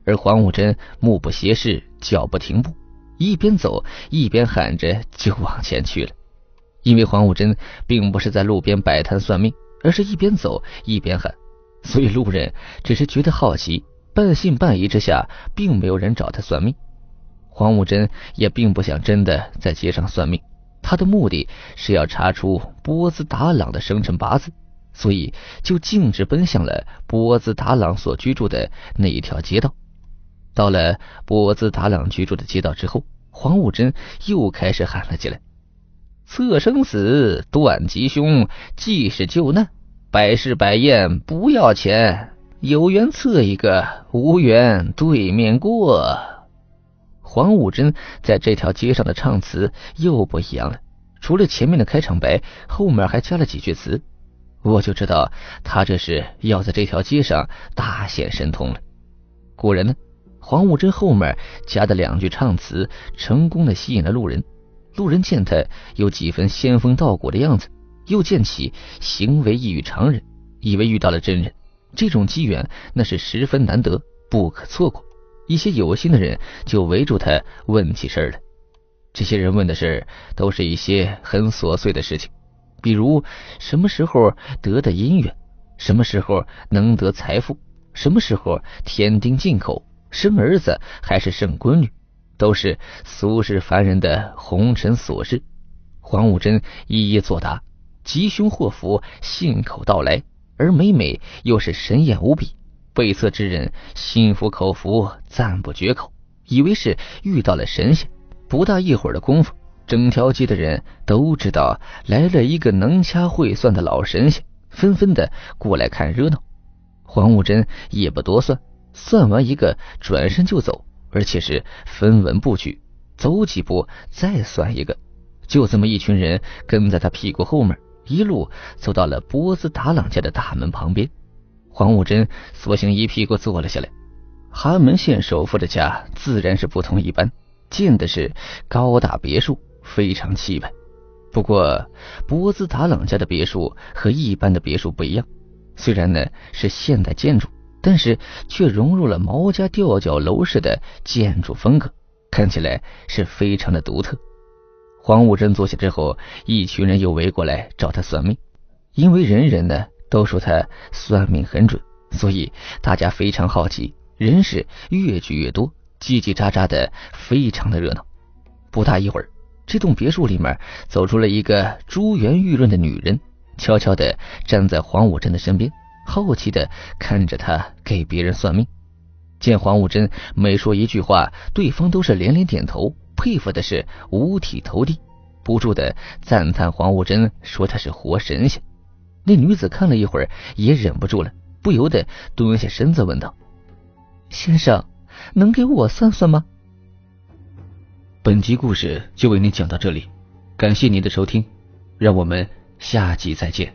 而黄武贞目不斜视，脚不停步，一边走一边喊着就往前去了。因为黄武贞并不是在路边摆摊算命，而是一边走一边喊，所以路人只是觉得好奇，半信半疑之下，并没有人找他算命。黄武贞也并不想真的在街上算命，他的目的是要查出波兹达朗的生辰八字，所以就径直奔向了波兹达朗所居住的那一条街道。到了波兹达朗居住的街道之后，黄武贞又开始喊了起来：测生死，断吉凶，济世救难，百试百验不要钱，有缘测一个，无缘对面过。黄武贞在这条街上的唱词又不一样了，除了前面的开场白，后面还加了几句词，我就知道他这是要在这条街上大显神通了。果然呢，黄武贞后面加的两句唱词成功的吸引了路人，路人见他有几分仙风道骨的样子，又见其行为异于常人，以为遇到了真人，这种机缘那是十分难得，不可错过。一些有心的人就围住他问起事了。这些人问的事都是一些很琐碎的事情，比如什么时候得的姻缘，什么时候能得财富，什么时候天丁进口，生儿子还是生闺女，都是俗世凡人的红尘琐事。黄武贞一一作答，吉凶祸福信口道来，而每每又是神验无比，被测之人心服口服，赞不绝口，以为是遇到了神仙。不大一会儿的功夫，整条街的人都知道来了一个能掐会算的老神仙，纷纷的过来看热闹。黄武贞也不多算，算完一个转身就走，而且是分文不取，走几步再算一个。就这么一群人跟在他屁股后面，一路走到了波兹达朗家的大门旁边。黄武贞索性一屁股坐了下来。寒门县首富的家自然是不同一般，建的是高大别墅，非常气派。不过波兹达朗家的别墅和一般的别墅不一样，虽然呢是现代建筑，但是却融入了毛家吊脚楼式的建筑风格，看起来是非常的独特。黄武贞坐下之后，一群人又围过来找他算命，因为人人呢都说他算命很准，所以大家非常好奇，人是越聚越多，叽叽喳喳的，非常的热闹。不大一会儿，这栋别墅里面走出了一个珠圆玉润的女人，悄悄的站在黄武贞的身边，好奇的看着他给别人算命。见黄武贞每说一句话，对方都是连连点头，佩服的是五体投地，不住的赞叹黄武贞，说他是活神仙。那女子看了一会儿，也忍不住了，不由得蹲下身子问道：先生，能给我算算吗？本集故事就为您讲到这里，感谢您的收听，让我们下集再见。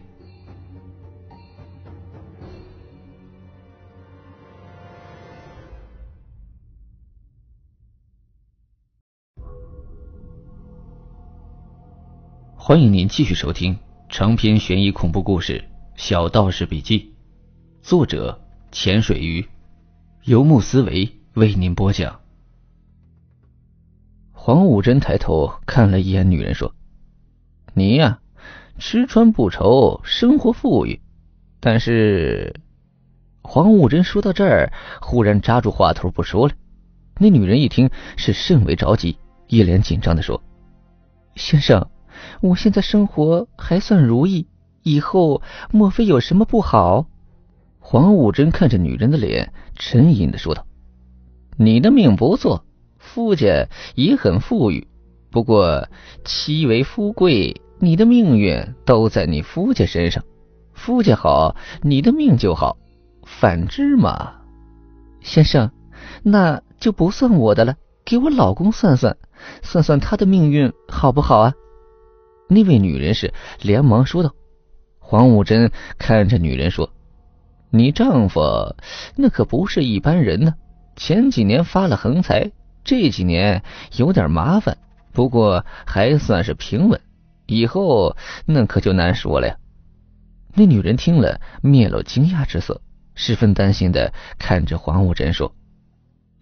欢迎您继续收听长篇悬疑恐怖故事《小道士笔记》，作者潜水鱼，游牧思维为您播讲。黄武贞抬头看了一眼女人，说：你呀，吃穿不愁，生活富裕，但是……黄武贞说到这儿，忽然扎住话头不说了。那女人一听是甚为着急，一脸紧张地说：先生，我现在生活还算如意，以后莫非有什么不好？黄武贞看着女人的脸，沉吟地说道：你的命不错，夫家也很富裕，不过妻为夫贵，你的命运都在你夫家身上，夫家好，你的命就好，反之嘛……先生，那就不算我的了，给我老公算算，算算他的命运好不好啊？那位女人是连忙说道。黄武贞看着女人说：你丈夫那可不是一般人呢，前几年发了横财，这几年有点麻烦，不过还算是平稳，以后那可就难说了呀。那女人听了面露惊讶之色，十分担心的看着黄武贞说：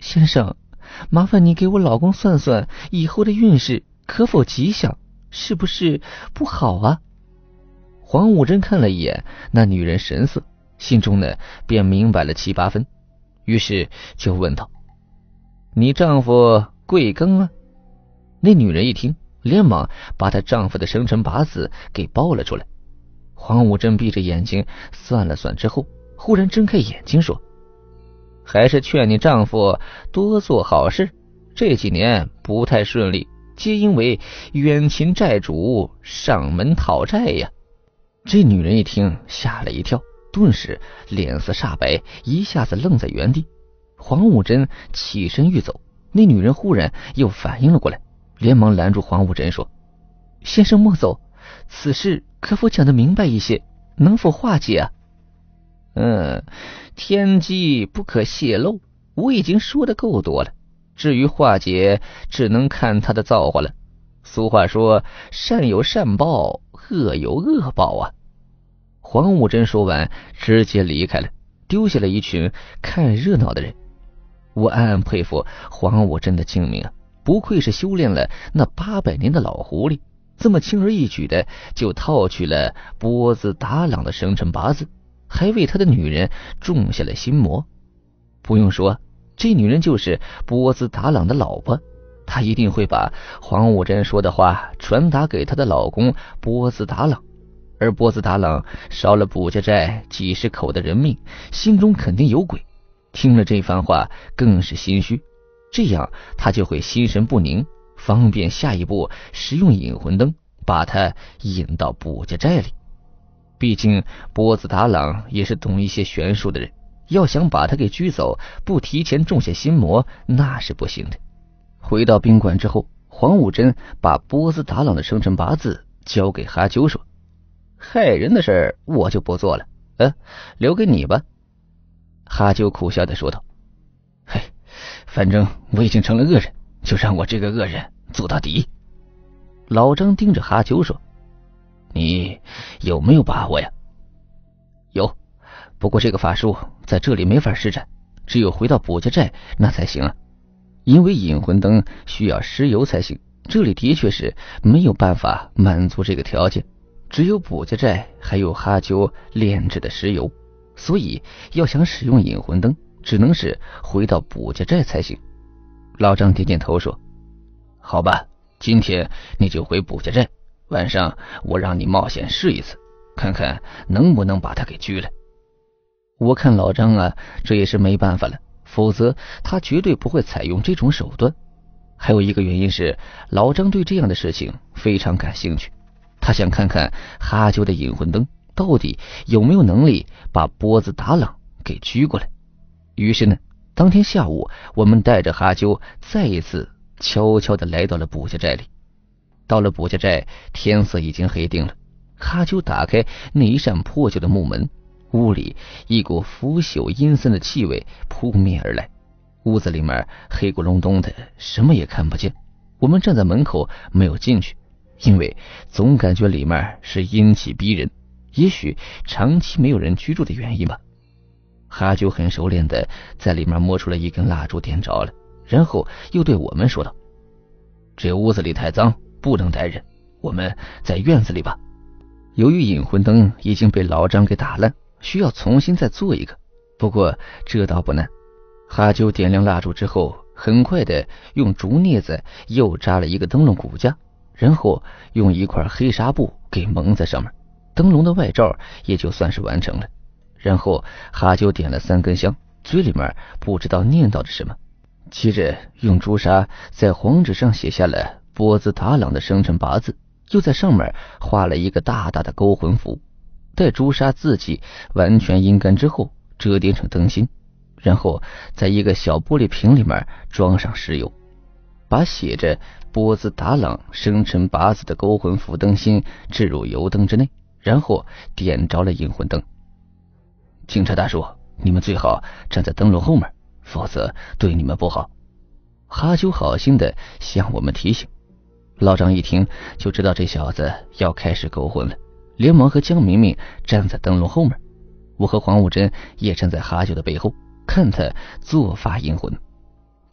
先生，麻烦你给我老公算算以后的运势可否吉祥，是不是不好啊？黄武珍看了一眼那女人神色，心中呢便明白了七八分，于是就问道：你丈夫贵庚啊？那女人一听，连忙把她丈夫的生辰八字给报了出来。黄武珍闭着眼睛算了算之后，忽然睁开眼睛说：还是劝你丈夫多做好事，这几年不太顺利，皆因为冤亲债主上门讨债呀。这女人一听吓了一跳，顿时脸色煞白，一下子愣在原地。黄武珍起身欲走，那女人忽然又反应了过来，连忙拦住黄武珍说：先生莫走，此事可否讲得明白一些，能否化解啊？嗯，天机不可泄露，我已经说的够多了，至于化解，只能看他的造化了。俗话说，善有善报，恶有恶报啊。黄武珍说完，直接离开了，丢下了一群看热闹的人。我暗暗佩服黄武珍的精明啊，不愧是修炼了那八百年的老狐狸，这么轻而易举的就套取了波兹达朗的生辰八字，还为他的女人种下了心魔。不用说，这女人就是波兹达朗的老婆，她一定会把黄武珍说的话传达给她的老公波兹达朗。而波兹达朗烧了卜家寨几十口的人命，心中肯定有鬼，听了这番话更是心虚，这样他就会心神不宁，方便下一步使用引魂灯把他引到卜家寨里。毕竟波兹达朗也是懂一些玄术的人，要想把他给拘走，不提前种下心魔那是不行的。回到宾馆之后，黄武珍把波兹达朗的生辰八字交给哈啾说：害人的事我就不做了，呃，留给你吧。哈啾苦笑地说道：嘿，反正我已经成了恶人，就让我这个恶人做到底。老张盯着哈啾说：你有没有把握呀？有，不过这个法术在这里没法施展，只有回到卜家寨那才行啊。因为引魂灯需要尸油才行，这里的确是没有办法满足这个条件，只有卜家寨还有哈啾炼制的石油，所以要想使用引魂灯，只能是回到卜家寨才行。老张点点头说：好吧，今天你就回卜家寨，晚上我让你冒险试一次，看看能不能把他给拘了。我看老张啊，这也是没办法了，否则他绝对不会采用这种手段。还有一个原因是，老张对这样的事情非常感兴趣，他想看看哈啾的引魂灯到底有没有能力把波兹达朗给拘过来。于是呢，当天下午我们带着哈啾再一次悄悄地来到了卜家寨里。到了卜家寨，天色已经黑定了。哈啾打开那一扇破旧的木门，屋里一股腐朽阴森的气味扑面而来，屋子里面黑咕隆咚的，什么也看不见。我们站在门口没有进去，因为总感觉里面是阴气逼人，也许长期没有人居住的原因吧。哈啾很熟练的在里面摸出了一根蜡烛点着了，然后又对我们说道：这屋子里太脏，不能带人，我们在院子里吧。由于引魂灯已经被老张给打烂，需要重新再做一个，不过这倒不难。哈啾点亮蜡烛之后，很快的用竹镊子又扎了一个灯笼骨架，然后用一块黑纱布给蒙在上面，灯笼的外罩也就算是完成了。然后哈啾点了三根香，嘴里面不知道念叨着什么，接着用朱砂在黄纸上写下了波兹达朗的生辰八字，又在上面画了一个大大的勾魂符。待朱砂字迹完全阴干之后，折叠成灯芯，然后在一个小玻璃瓶里面装上石油，把写着波兹达朗生辰八字的勾魂符灯芯置入油灯之内，然后点着了引魂灯。警察大叔，你们最好站在灯笼后面，否则对你们不好。哈啾好心的向我们提醒。老张一听就知道这小子要开始勾魂了，连忙和江明明站在灯笼后面，我和黄武珍也站在哈啾的背后，看他做法引魂。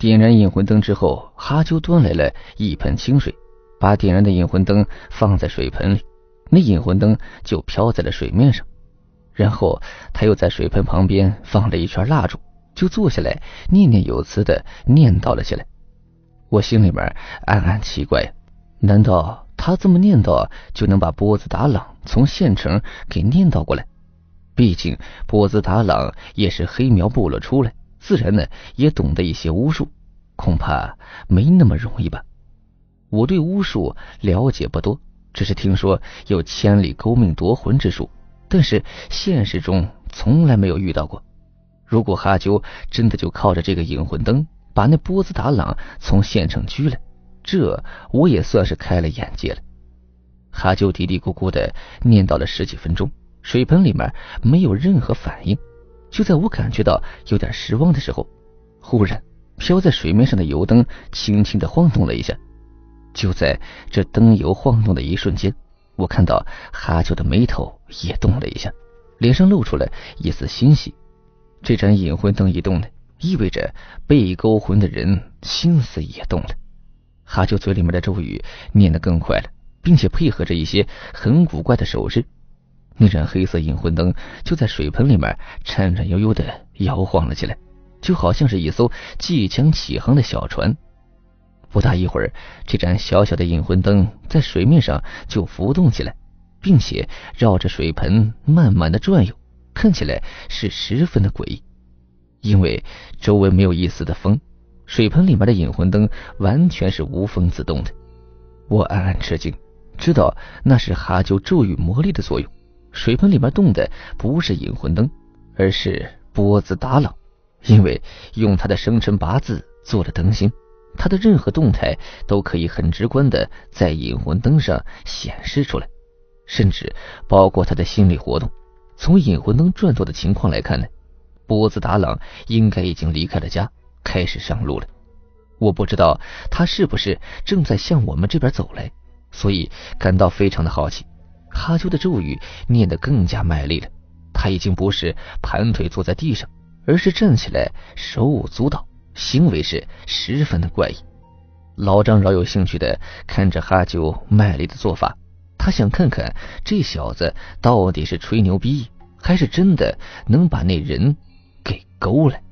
点燃引魂灯之后，哈啾端来了一盆清水，把点燃的引魂灯放在水盆里，那引魂灯就飘在了水面上。然后他又在水盆旁边放了一圈蜡烛，就坐下来念念有词的念叨了起来。我心里面暗暗奇怪，难道他这么念叨就能把波兹达朗从县城给念叨过来？毕竟波兹达朗也是黑苗部落出来，自然呢也懂得一些巫术，恐怕没那么容易吧。我对巫术了解不多，只是听说有千里勾命夺魂之术，但是现实中从来没有遇到过。如果哈啾真的就靠着这个引魂灯把那波兹达朗从县城拘了，这我也算是开了眼界了。哈啾嘀嘀咕咕的念叨了十几分钟，水盆里面没有任何反应。就在我感觉到有点失望的时候，忽然飘在水面上的油灯轻轻的晃动了一下。就在这灯油晃动的一瞬间，我看到哈啾的眉头也动了一下，脸上露出了一丝欣喜。这盏引魂灯一动呢，意味着被勾魂的人心思也动了。哈啾嘴里面的咒语念得更快了，并且配合着一些很古怪的手势。那盏黑色引魂灯就在水盆里面颤颤悠悠的摇晃了起来，就好像是一艘即将起航的小船。不大一会儿，这盏小小的引魂灯在水面上就浮动起来，并且绕着水盆慢慢的转悠，看起来是十分的诡异。因为周围没有一丝的风，水盆里面的引魂灯完全是无风自动的。我暗暗吃惊，知道那是哈啾咒语魔力的作用。水盆里面动的不是引魂灯，而是波兹达朗，因为用他的生辰八字做了灯芯，他的任何动态都可以很直观的在引魂灯上显示出来，甚至包括他的心理活动。从引魂灯转动的情况来看呢，波兹达朗应该已经离开了家，开始上路了。我不知道他是不是正在向我们这边走来，所以感到非常的好奇。哈啾的咒语念得更加卖力了，他已经不是盘腿坐在地上，而是站起来手舞足蹈，行为是十分的怪异。老张饶有兴趣的看着哈啾卖力的做法，他想看看这小子到底是吹牛逼还是真的能把那人给勾来。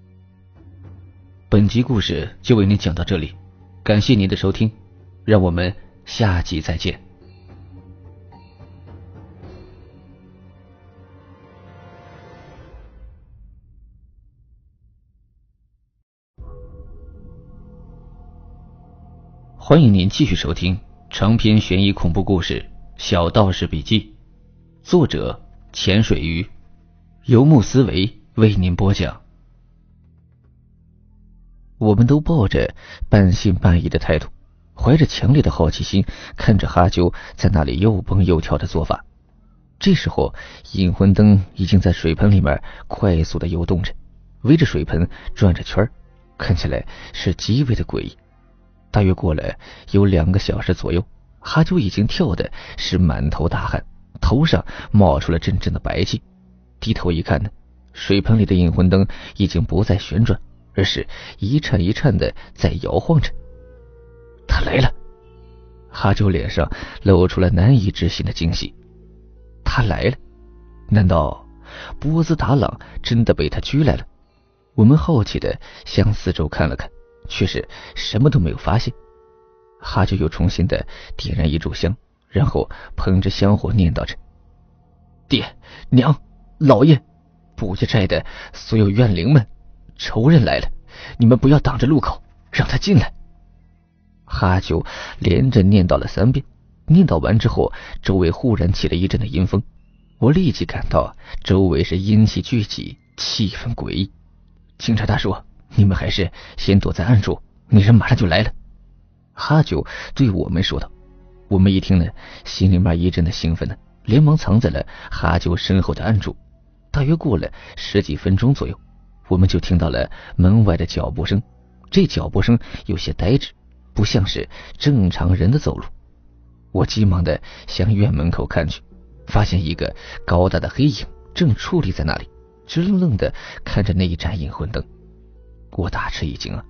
本集故事就为您讲到这里，感谢您的收听，让我们下集再见。欢迎您继续收听长篇悬疑恐怖故事《小道士笔记》，作者潜水鱼，游牧思维为您播讲。我们都抱着半信半疑的态度，怀着强烈的好奇心看着哈啾在那里又蹦又跳的做法。这时候引魂灯已经在水盆里面快速的游动着，围着水盆转着圈，看起来是极为的诡异。大约过了有两个小时左右，哈啾已经跳的是满头大汗，头上冒出了阵阵的白气。低头一看呢，水盆里的引魂灯已经不再旋转，而是一颤一颤的在摇晃着。他来了！哈啾脸上露出了难以置信的惊喜。他来了？难道波兹达朗真的被他拘来了？我们好奇的向四周看了看，却是什么都没有发现。哈啾又重新的点燃一炷香，然后捧着香火念叨着：爹娘老爷，卜家寨的所有怨灵们，仇人来了，你们不要挡着路口，让他进来。哈啾连着念叨了三遍，念叨完之后，周围忽然起了一阵的阴风，我立即感到周围是阴气聚集，气氛诡异。警察大叔，你们还是先躲在暗处，那人马上就来了。哈啾对我们说道。我们一听呢，心里面一阵的兴奋呢，连忙藏在了哈啾身后的暗处。大约过了十几分钟左右，我们就听到了门外的脚步声，这脚步声有些呆滞，不像是正常人的走路。我急忙的向院门口看去，发现一个高大的黑影正矗立在那里，直愣愣的看着那一盏引魂灯。我大吃一惊啊！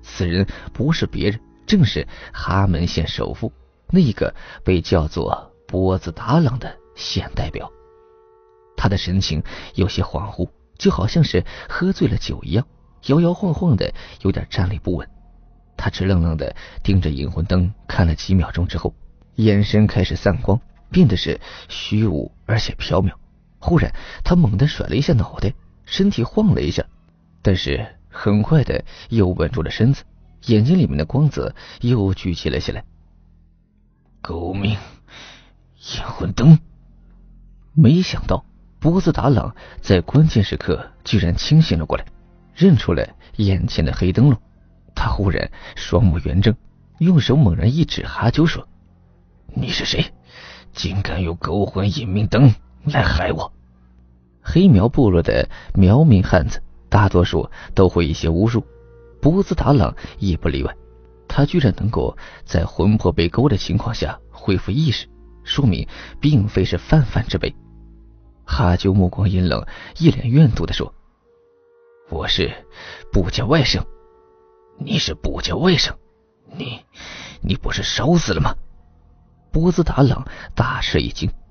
此人不是别人，正是哈门县首富，那个被叫做波子达朗的县代表。他的神情有些恍惚，就好像是喝醉了酒一样，摇摇晃晃的，有点站立不稳。他直愣愣的盯着引魂灯看了几秒钟之后，眼神开始散光，变得是虚无而且缥缈。忽然他猛地甩了一下脑袋，身体晃了一下，但是很快的又稳住了身子，眼睛里面的光泽又聚集了起来。 狗命引魂灯！ 没想到波兹达朗在关键时刻居然清醒了过来，认出了眼前的黑灯笼。他忽然双目圆睁，用手猛然一指哈啾说： 你是谁？竟敢用勾魂引命灯来害我！ 黑苗部落的苗民汉子大多数都会一些巫术，波兹达朗也不例外。他居然能够在魂魄被勾的情况下恢复意识，说明并非是泛泛之辈。哈啾目光阴冷，一脸怨毒地说： 我是布家外甥。你是布家外甥？你你不是烧死了吗？ 波兹达朗大吃一惊。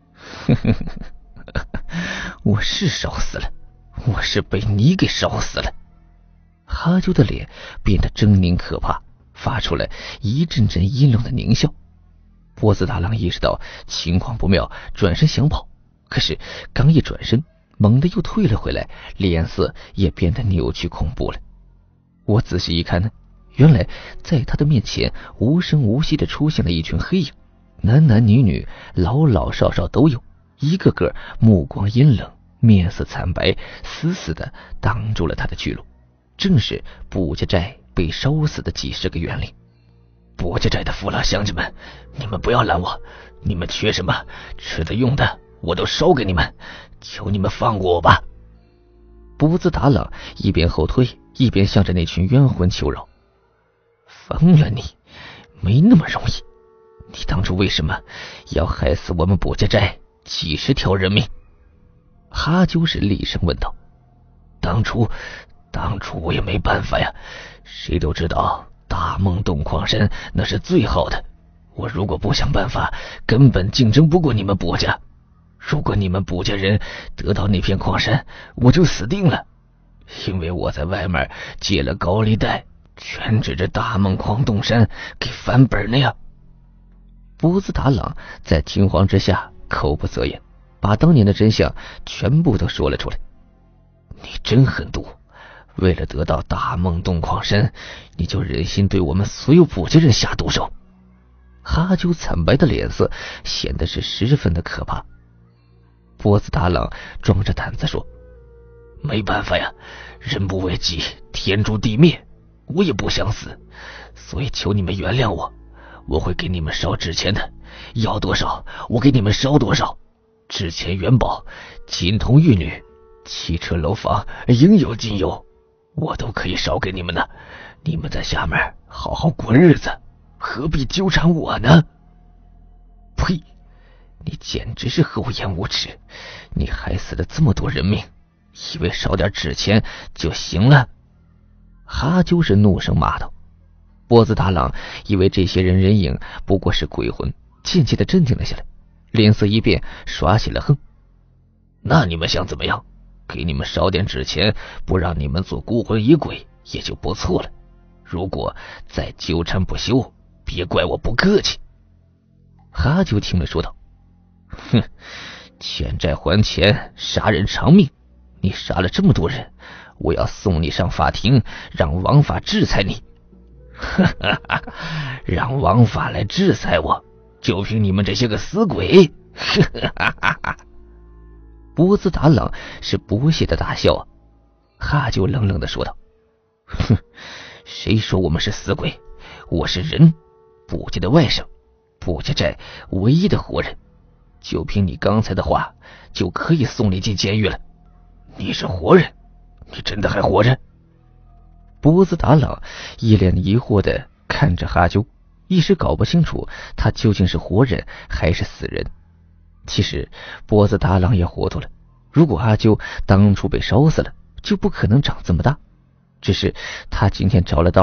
我是烧死了，我是被你给烧死了。 哈啾的脸变得狰狞可怕，发出了一阵阵阴冷的狞笑。波兹达朗意识到情况不妙，转身想跑，可是刚一转身，猛地又退了回来，脸色也变得扭曲恐怖了。我仔细一看呢，原来在他的面前无声无息地出现了一群黑影，男男女女，老老少少都有，一个个目光阴冷，面色惨白，死死地挡住了他的去路。正是卜家寨被烧死的几十个元灵。 卜家寨的父老乡亲们，你们不要拦我，你们缺什么吃的用的我都烧给你们，求你们放过我吧。 布兹达朗一边后退，一边向着那群冤魂求饶。 放了你没那么容易，你当初为什么要害死我们卜家寨几十条人命？ 哈啾是厉声问道。 当初当初我也没办法呀，谁都知道大梦洞矿山那是最好的，我如果不想办法，根本竞争不过你们卜家。如果你们卜家人得到那片矿山，我就死定了，因为我在外面借了高利贷，全指着大梦矿洞山给翻本了呀。 布兹达朗在惊慌之下口不择言，把当年的真相全部都说了出来。 你真狠毒，为了得到大梦洞矿山，你就忍心对我们所有卜家人下毒手。 哈啾惨白的脸色显得是十分的可怕。波兹达朗壮着胆子说： 没办法呀，人不为己，天诛地灭，我也不想死，所以求你们原谅我，我会给你们烧纸钱的，要多少我给你们烧多少，纸钱元宝、金童玉女、汽车楼房，应有尽有，我都可以烧给你们的。你们在下面好好过日子，何必纠缠我呢？呸！你简直是厚颜无耻，你害死了这么多人命，以为烧点纸钱就行了？ 哈啾是怒声骂道。波兹达朗以为这些人人影不过是鬼魂，渐渐地镇定了下来，脸色一变，耍起了横。 那你们想怎么样？给你们烧点纸钱，不让你们做孤魂野鬼也就不错了，如果再纠缠不休，别怪我不客气。 哈啾听了说道： 哼，欠债还钱，杀人偿命，你杀了这么多人，我要送你上法庭，让王法制裁你。哈哈哈，让王法来制裁我，就凭你们这些个死鬼！哈哈哈哈。 波兹达朗是不屑的大笑啊。哈啾冷冷的说道： 哼，谁说我们是死鬼？我是人，卜家的外甥，卜家寨唯一的活人，就凭你刚才的话，就可以送你进监狱了。你是活人？你真的还活着？ 波兹达朗一脸疑惑的看着哈啾，一时搞不清楚他究竟是活人还是死人。其实波兹达朗也糊涂了，如果阿啾当初被烧死了，就不可能长这么大。只是他今天着了道，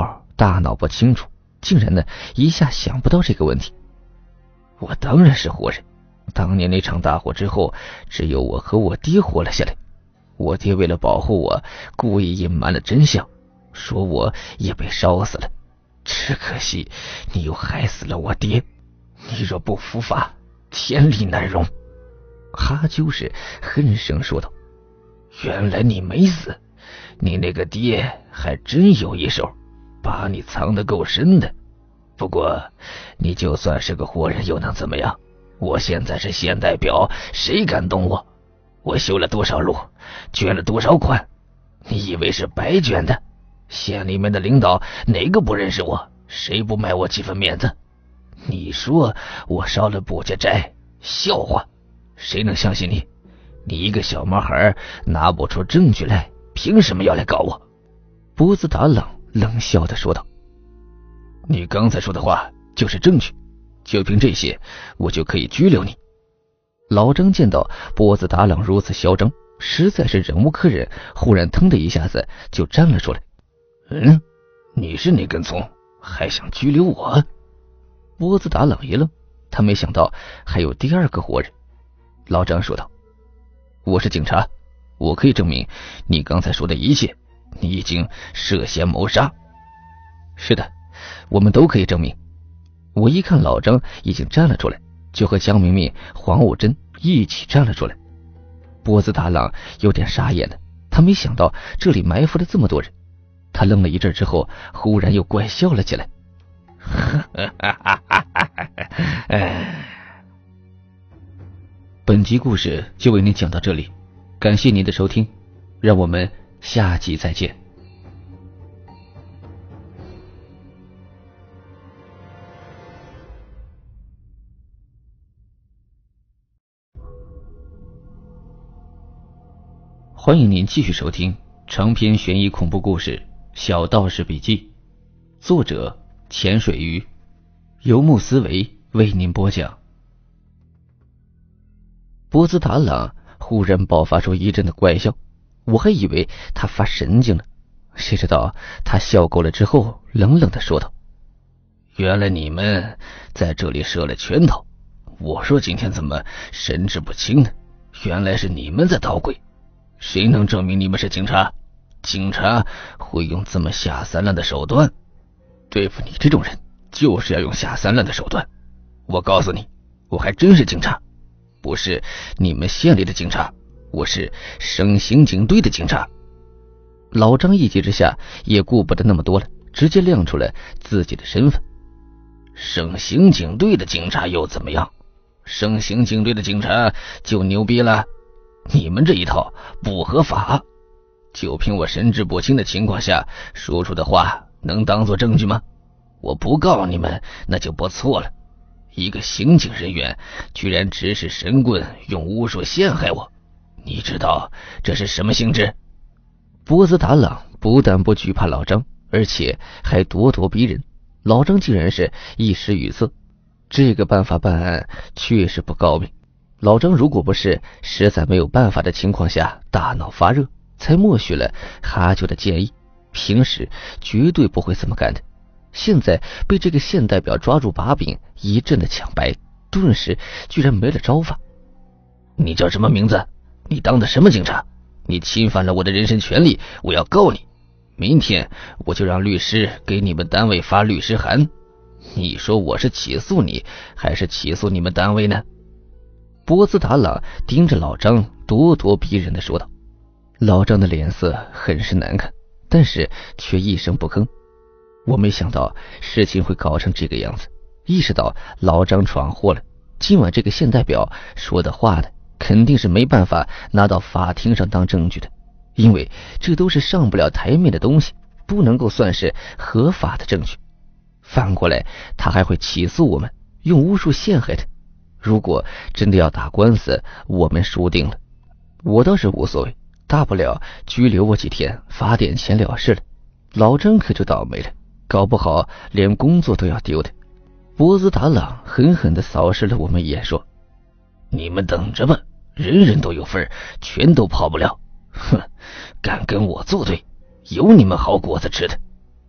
大脑不清楚，竟然呢一下想不到这个问题。我当然是活人，当年那场大火之后，只有我和我爹活了下来。我爹为了保护我，故意隐瞒了真相，说我也被烧死了。只可惜你又害死了我爹，你若不伏法，天理难容。哈啾是恨声说道。原来你没死，你那个爹还真有一手，把你藏得够深的。不过你就算是个活人又能怎么样？我现在是县代表，谁敢动我？我修了多少路，捐了多少款，你以为是白捐的？县里面的领导哪个不认识我？谁不卖我几分面子？你说我烧了卜家斋，笑话，谁能相信你？你一个小毛孩拿不出证据来，凭什么要来搞我？波兹达冷冷笑地说道。你刚才说的话就是证据，就凭这些我就可以拘留你。老张见到波兹达冷如此嚣张，实在是忍无可忍，忽然腾的一下子就站了出来。嗯，你是哪根葱，还想拘留我？波兹达冷一愣，他没想到还有第二个活人。老张说道，我是警察，我可以证明你刚才说的一切，你已经涉嫌谋杀。是的，我们都可以证明。我一看老张已经站了出来，就和江明明、黄武珍一起站了出来。波兹达朗有点傻眼了，他没想到这里埋伏了这么多人。他愣了一阵之后，忽然又怪笑了起来。本集故事就为您讲到这里，感谢您的收听，让我们下集再见。欢迎您继续收听长篇悬疑恐怖故事《小道士笔记》，作者潜水鱼，游牧思维为您播讲。波兹达朗忽然爆发出一阵的怪笑，我还以为他发神经了，谁知道他笑够了之后，冷冷地说道：原来你们在这里设了圈套，我说今天怎么神志不清呢？原来是你们在捣鬼。谁能证明你们是警察？警察会用这么下三滥的手段？对付你这种人，就是要用下三滥的手段。我告诉你，我还真是警察，不是你们县里的警察，我是省刑警队的警察。老张一急之下也顾不得那么多了，直接亮出了自己的身份。省刑警队的警察又怎么样？省刑警队的警察就牛逼了？你们这一套不合法，就凭我神志不清的情况下说出的话能当作证据吗？我不告你们那就不错了。一个刑警人员居然指使神棍用巫术陷害我，你知道这是什么性质？波兹达朗不但不惧怕老张，而且还咄咄逼人。老张竟然是一时语塞，这个办法办案确实不高明。老张如果不是实在没有办法的情况下大脑发热，才默许了哈啾的建议，平时绝对不会这么干的。现在被这个县代表抓住把柄，一阵的抢白，顿时居然没了招法。你叫什么名字？你当的什么警察？你侵犯了我的人身权利，我要告你。明天我就让律师给你们单位发律师函。你说我是起诉你，还是起诉你们单位呢？波兹达朗盯着老张，咄咄逼人地说道。老张的脸色很是难看，但是却一声不吭。我没想到事情会搞成这个样子，意识到老张闯祸了。今晚这个县代表说的话呢，肯定是没办法拿到法庭上当证据的，因为这都是上不了台面的东西，不能够算是合法的证据。反过来他还会起诉我们，用巫术陷害他。如果真的要打官司，我们输定了。我倒是无所谓，大不了拘留我几天，罚点钱了事了。老张可就倒霉了，搞不好连工作都要丢的。波兹达朗狠狠地扫视了我们一眼，说：你们等着吧，人人都有份，全都跑不了。哼，敢跟我作对，有你们好果子吃的。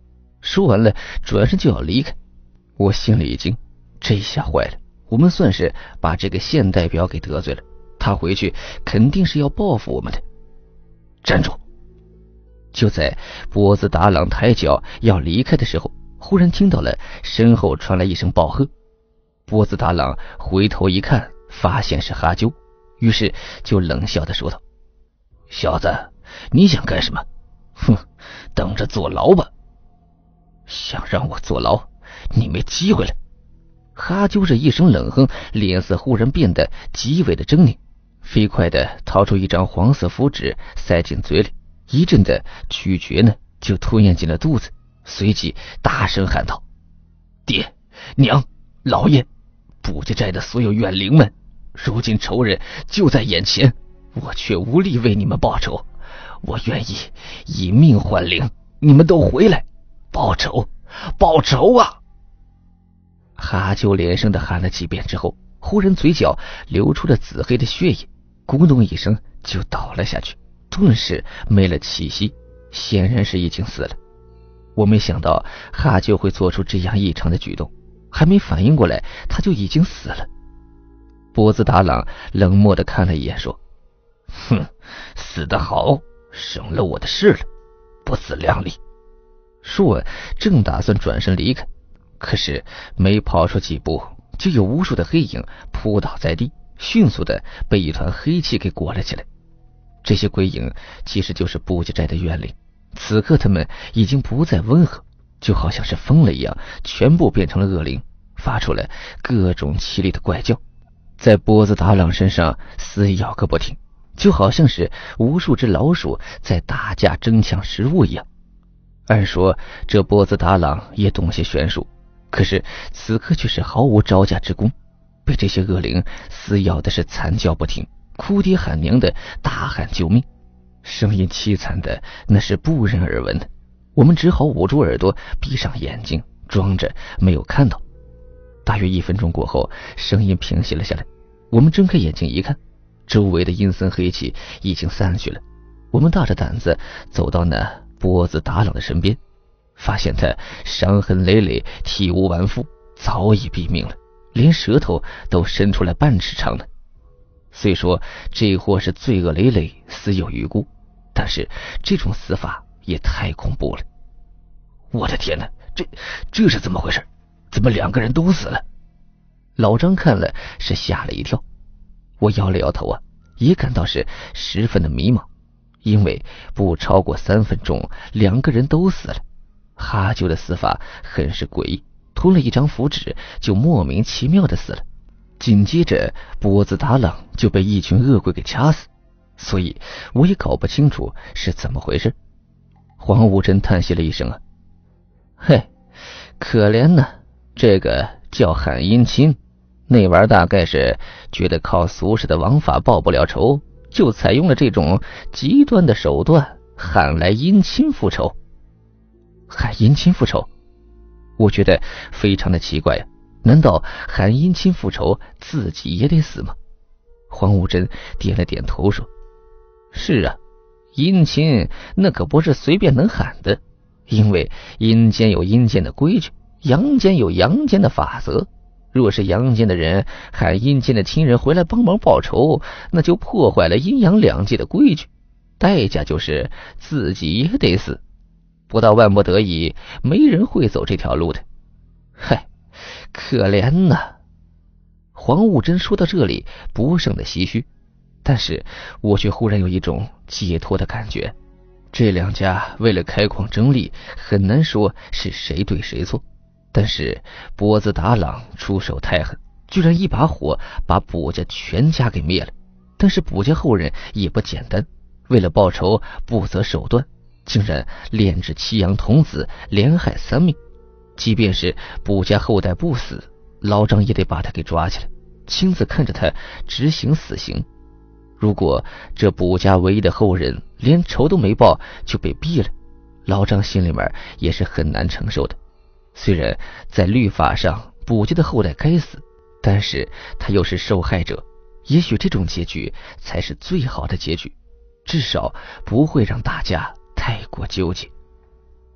说完了，转身就要离开。我心里一惊，这下坏了，我们算是把这个县代表给得罪了，他回去肯定是要报复我们的。 站住！ 就在波兹达朗抬脚要离开的时候，忽然听到了身后传来一声暴喝。波兹达朗回头一看，发现是哈啾，于是就冷笑地说道： 小子，你想干什么？哼，等着坐牢吧。 想让我坐牢，你没机会了。哈啾是一声冷哼，脸色忽然变得极为的狰狞，飞快地掏出一张黄色符纸塞进嘴里，一阵的咀嚼呢，就吞咽进了肚子，随即大声喊道： 爹娘老爷，卜家寨的所有怨灵们，如今仇人就在眼前，我却无力为你们报仇，我愿意以命换灵，你们都回来报仇，报仇啊！ 哈啾连声的喊了几遍之后，忽然嘴角流出了紫黑的血液，咕咚一声就倒了下去，顿时没了气息，显然是已经死了。我没想到哈啾会做出这样异常的举动，还没反应过来他就已经死了。波兹达朗冷漠地看了一眼说： 哼，死得好，省了我的事了，不自量力。 说完正打算转身离开，可是没跑出几步，就有无数的黑影扑倒在地，迅速的被一团黑气给裹了起来。这些鬼影其实就是卜家寨的怨灵，此刻他们已经不再温和，就好像是疯了一样，全部变成了恶灵，发出了各种凄厉的怪叫，在波兹达朗身上撕咬个不停，就好像是无数只老鼠在打架争抢食物一样。按说这波兹达朗也懂些玄术，可是此刻却是毫无招架之功，被这些恶灵撕咬的是惨叫不停，哭爹喊娘的大喊救命，声音凄惨的那是不忍而闻的。我们只好捂住耳朵，闭上眼睛，装着没有看到。大约一分钟过后，声音平息了下来，我们睁开眼睛一看，周围的阴森黑气已经散去了。我们大着胆子走到那波兹达朗的身边，发现他伤痕累累，体无完肤，早已毙命了，连舌头都伸出来半尺长了。虽说这货是罪恶累累，死有余辜，但是这种死法也太恐怖了。 我的天哪，这这是怎么回事？怎么两个人都死了？ 老张看了是吓了一跳，我摇了摇头啊，也感到是十分的迷茫，因为不超过三分钟，两个人都死了。哈啾的死法很是诡异，吞了一张符纸就莫名其妙的死了。紧接着波兹达朗就被一群恶鬼给掐死，所以我也搞不清楚是怎么回事。黄无真叹息了一声啊，嘿，可怜呐，这个叫喊姻亲，那玩意大概是觉得靠俗世的王法报不了仇，就采用了这种极端的手段，喊来姻亲复仇。喊姻亲复仇，我觉得非常的奇怪呀、啊，难道喊姻亲复仇自己也得死吗？黄无真点了点头说：是啊，阴亲那可不是随便能喊的，因为阴间有阴间的规矩，阳间有阳间的法则，若是阳间的人喊阴间的亲人回来帮忙报仇，那就破坏了阴阳两界的规矩，代价就是自己也得死，不到万不得已，没人会走这条路的。嗨，可怜呐！黄悟真说到这里不胜的唏嘘，但是我却忽然有一种解脱的感觉。这两家为了开矿争利，很难说是谁对谁错，但是波兹达朗出手太狠，居然一把火把卜家全家给灭了。但是卜家后人也不简单，为了报仇不择手段，竟然炼制七阳童子，连害三命。即便是卜家后代不死，老张也得把他给抓起来，亲自看着他执行死刑。如果这卜家唯一的后人连仇都没报就被毙了，老张心里面也是很难承受的。虽然在律法上卜家的后代该死，但是他又是受害者，也许这种结局才是最好的结局，至少不会让大家太过纠结。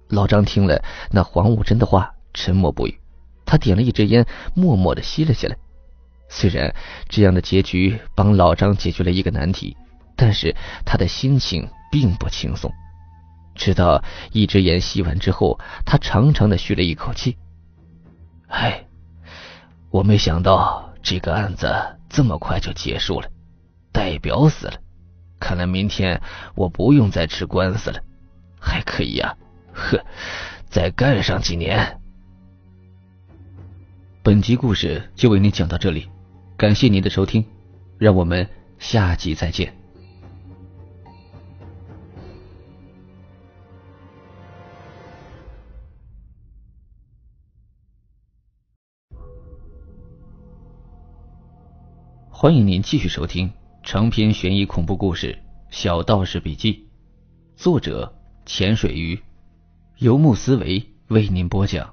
老张听了那黄武珍的话，沉默不语。他点了一支烟，默默地吸了起来。虽然这样的结局帮老张解决了一个难题，但是他的心情并不轻松。直到一支烟吸完之后，他长长的吁了一口气。唉，我没想到这个案子这么快就结束了，代表死了，看来明天我不用再吃官司了，还可以呀、啊，呵，再干上几年。本集故事就为您讲到这里，感谢您的收听，让我们下集再见。欢迎您继续收听长篇悬疑恐怖故事《小道士笔记》，作者潜水鱼，游牧思维为您播讲。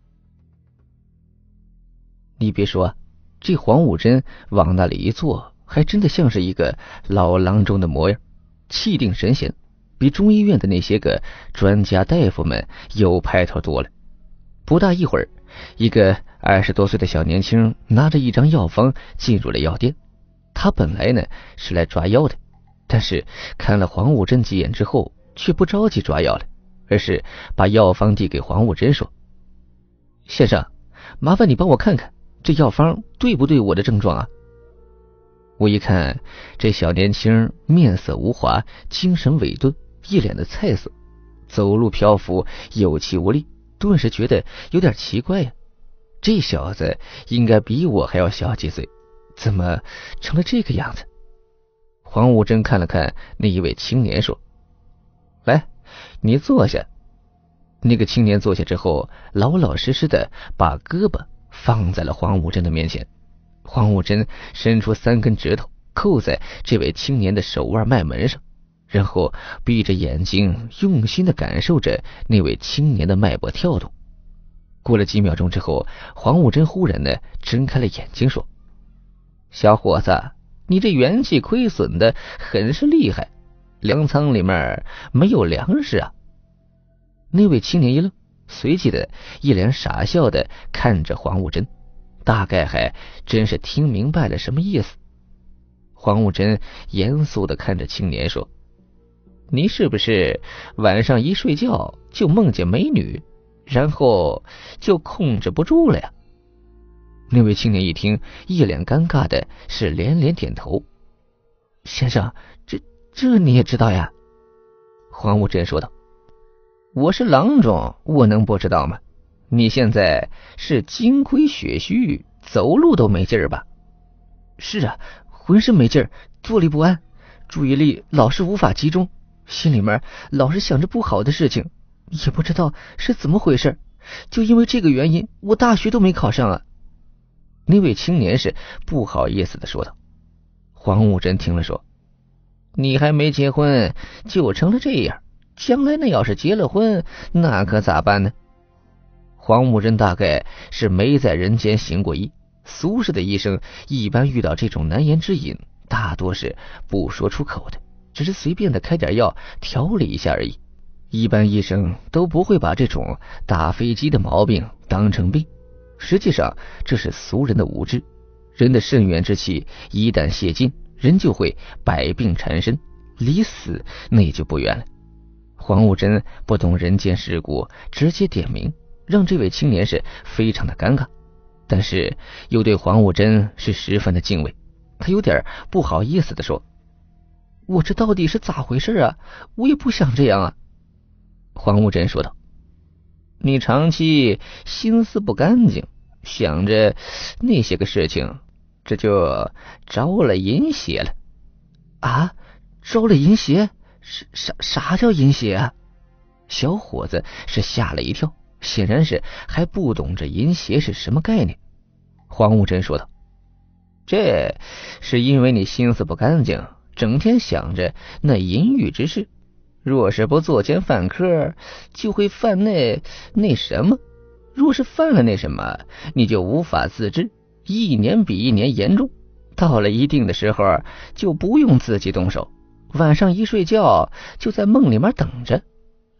你别说，这黄武珍往那里一坐，还真的像是一个老郎中的模样，气定神闲，比中医院的那些个专家大夫们有派头多了。不大一会儿，一个二十多岁的小年轻拿着一张药方进入了药店。他本来呢是来抓药的，但是看了黄武珍几眼之后，却不着急抓药了，而是把药方递给黄武珍说：“先生，麻烦你帮我看看这药方对不对我的症状啊？”我一看这小年轻面色无华，精神萎顿，一脸的菜色，走路漂浮，有气无力，顿时觉得有点奇怪呀、啊。这小子应该比我还要小几岁，怎么成了这个样子？黄武珍看了看那一位青年说：“来，你坐下。”那个青年坐下之后，老老实实的把胳膊放在了黄武珍的面前。黄武珍伸出三根指头扣在这位青年的手腕脉门上，然后闭着眼睛用心的感受着那位青年的脉搏跳动。过了几秒钟之后，黄武珍忽然呢睁开了眼睛说：“小伙子，你这元气亏损的很是厉害，粮仓里面没有粮食啊？”那位青年一愣，随即的一脸傻笑的看着黄武珍，大概还真是听明白了什么意思。黄武珍严肃的看着青年说：“你是不是晚上一睡觉就梦见美女，然后就控制不住了呀？”那位青年一听，一脸尴尬的是连连点头：“先生，这这你也知道呀？”黄武珍说道：“我是郎中，我能不知道吗？你现在是筋亏血虚，走路都没劲儿吧？”“是啊，浑身没劲儿，坐立不安，注意力老是无法集中，心里面老是想着不好的事情，也不知道是怎么回事，就因为这个原因，我大学都没考上啊。”那位青年是不好意思的说道。黄武珍听了说：“你还没结婚就成了这样，将来那要是结了婚，那可咋办呢？”黄武珍大概是没在人间行过医，苏轼的医生一般遇到这种难言之隐，大多是不说出口的，只是随便的开点药调理一下而已。一般医生都不会把这种打飞机的毛病当成病。实际上这是俗人的无知，人的肾元之气一旦泄尽，人就会百病缠身，离死那也就不远了。黄武珍不懂人间世故，直接点名，让这位青年是非常的尴尬，但是又对黄武珍是十分的敬畏。他有点不好意思的说：“我这到底是咋回事啊？我也不想这样啊。”黄武珍说道：“你长期心思不干净，想着那些个事情，这就招了阴邪了。”“啊，招了阴邪？啥啥叫阴邪啊？”小伙子是吓了一跳，显然是还不懂这阴邪是什么概念。黄武珍说道：“这是因为你心思不干净，整天想着那淫欲之事，若是不作奸犯科，就会犯那那什么，若是犯了那什么，你就无法自制，一年比一年严重，到了一定的时候就不用自己动手，晚上一睡觉就在梦里面等着，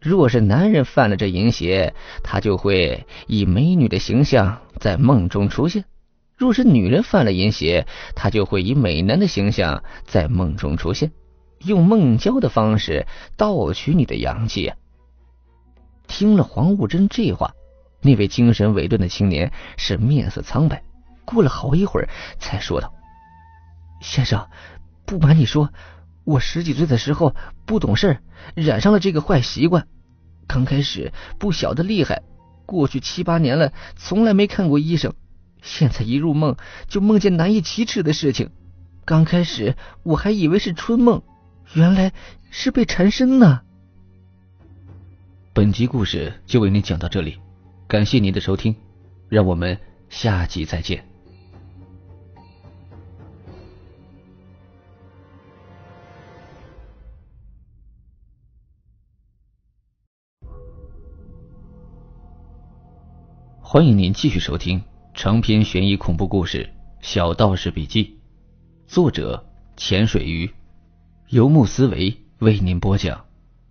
若是男人犯了这淫邪，他就会以美女的形象在梦中出现；若是女人犯了淫邪，他就会以美男的形象在梦中出现，用梦交的方式盗取你的阳气啊！听了黄悟真这话，那位精神萎顿的青年是面色苍白，过了好一会儿才说道：先生，不瞒你说，我十几岁的时候不懂事，染上了这个坏习惯。刚开始不晓得厉害，过去七八年了，从来没看过医生。现在一入梦就梦见难以启齿的事情。刚开始我还以为是春梦，原来是被缠身呢。 本集故事就为您讲到这里，感谢您的收听，让我们下集再见。欢迎您继续收听长篇悬疑恐怖故事《小道士笔记》，作者潜水鱼，游牧思维为您播讲。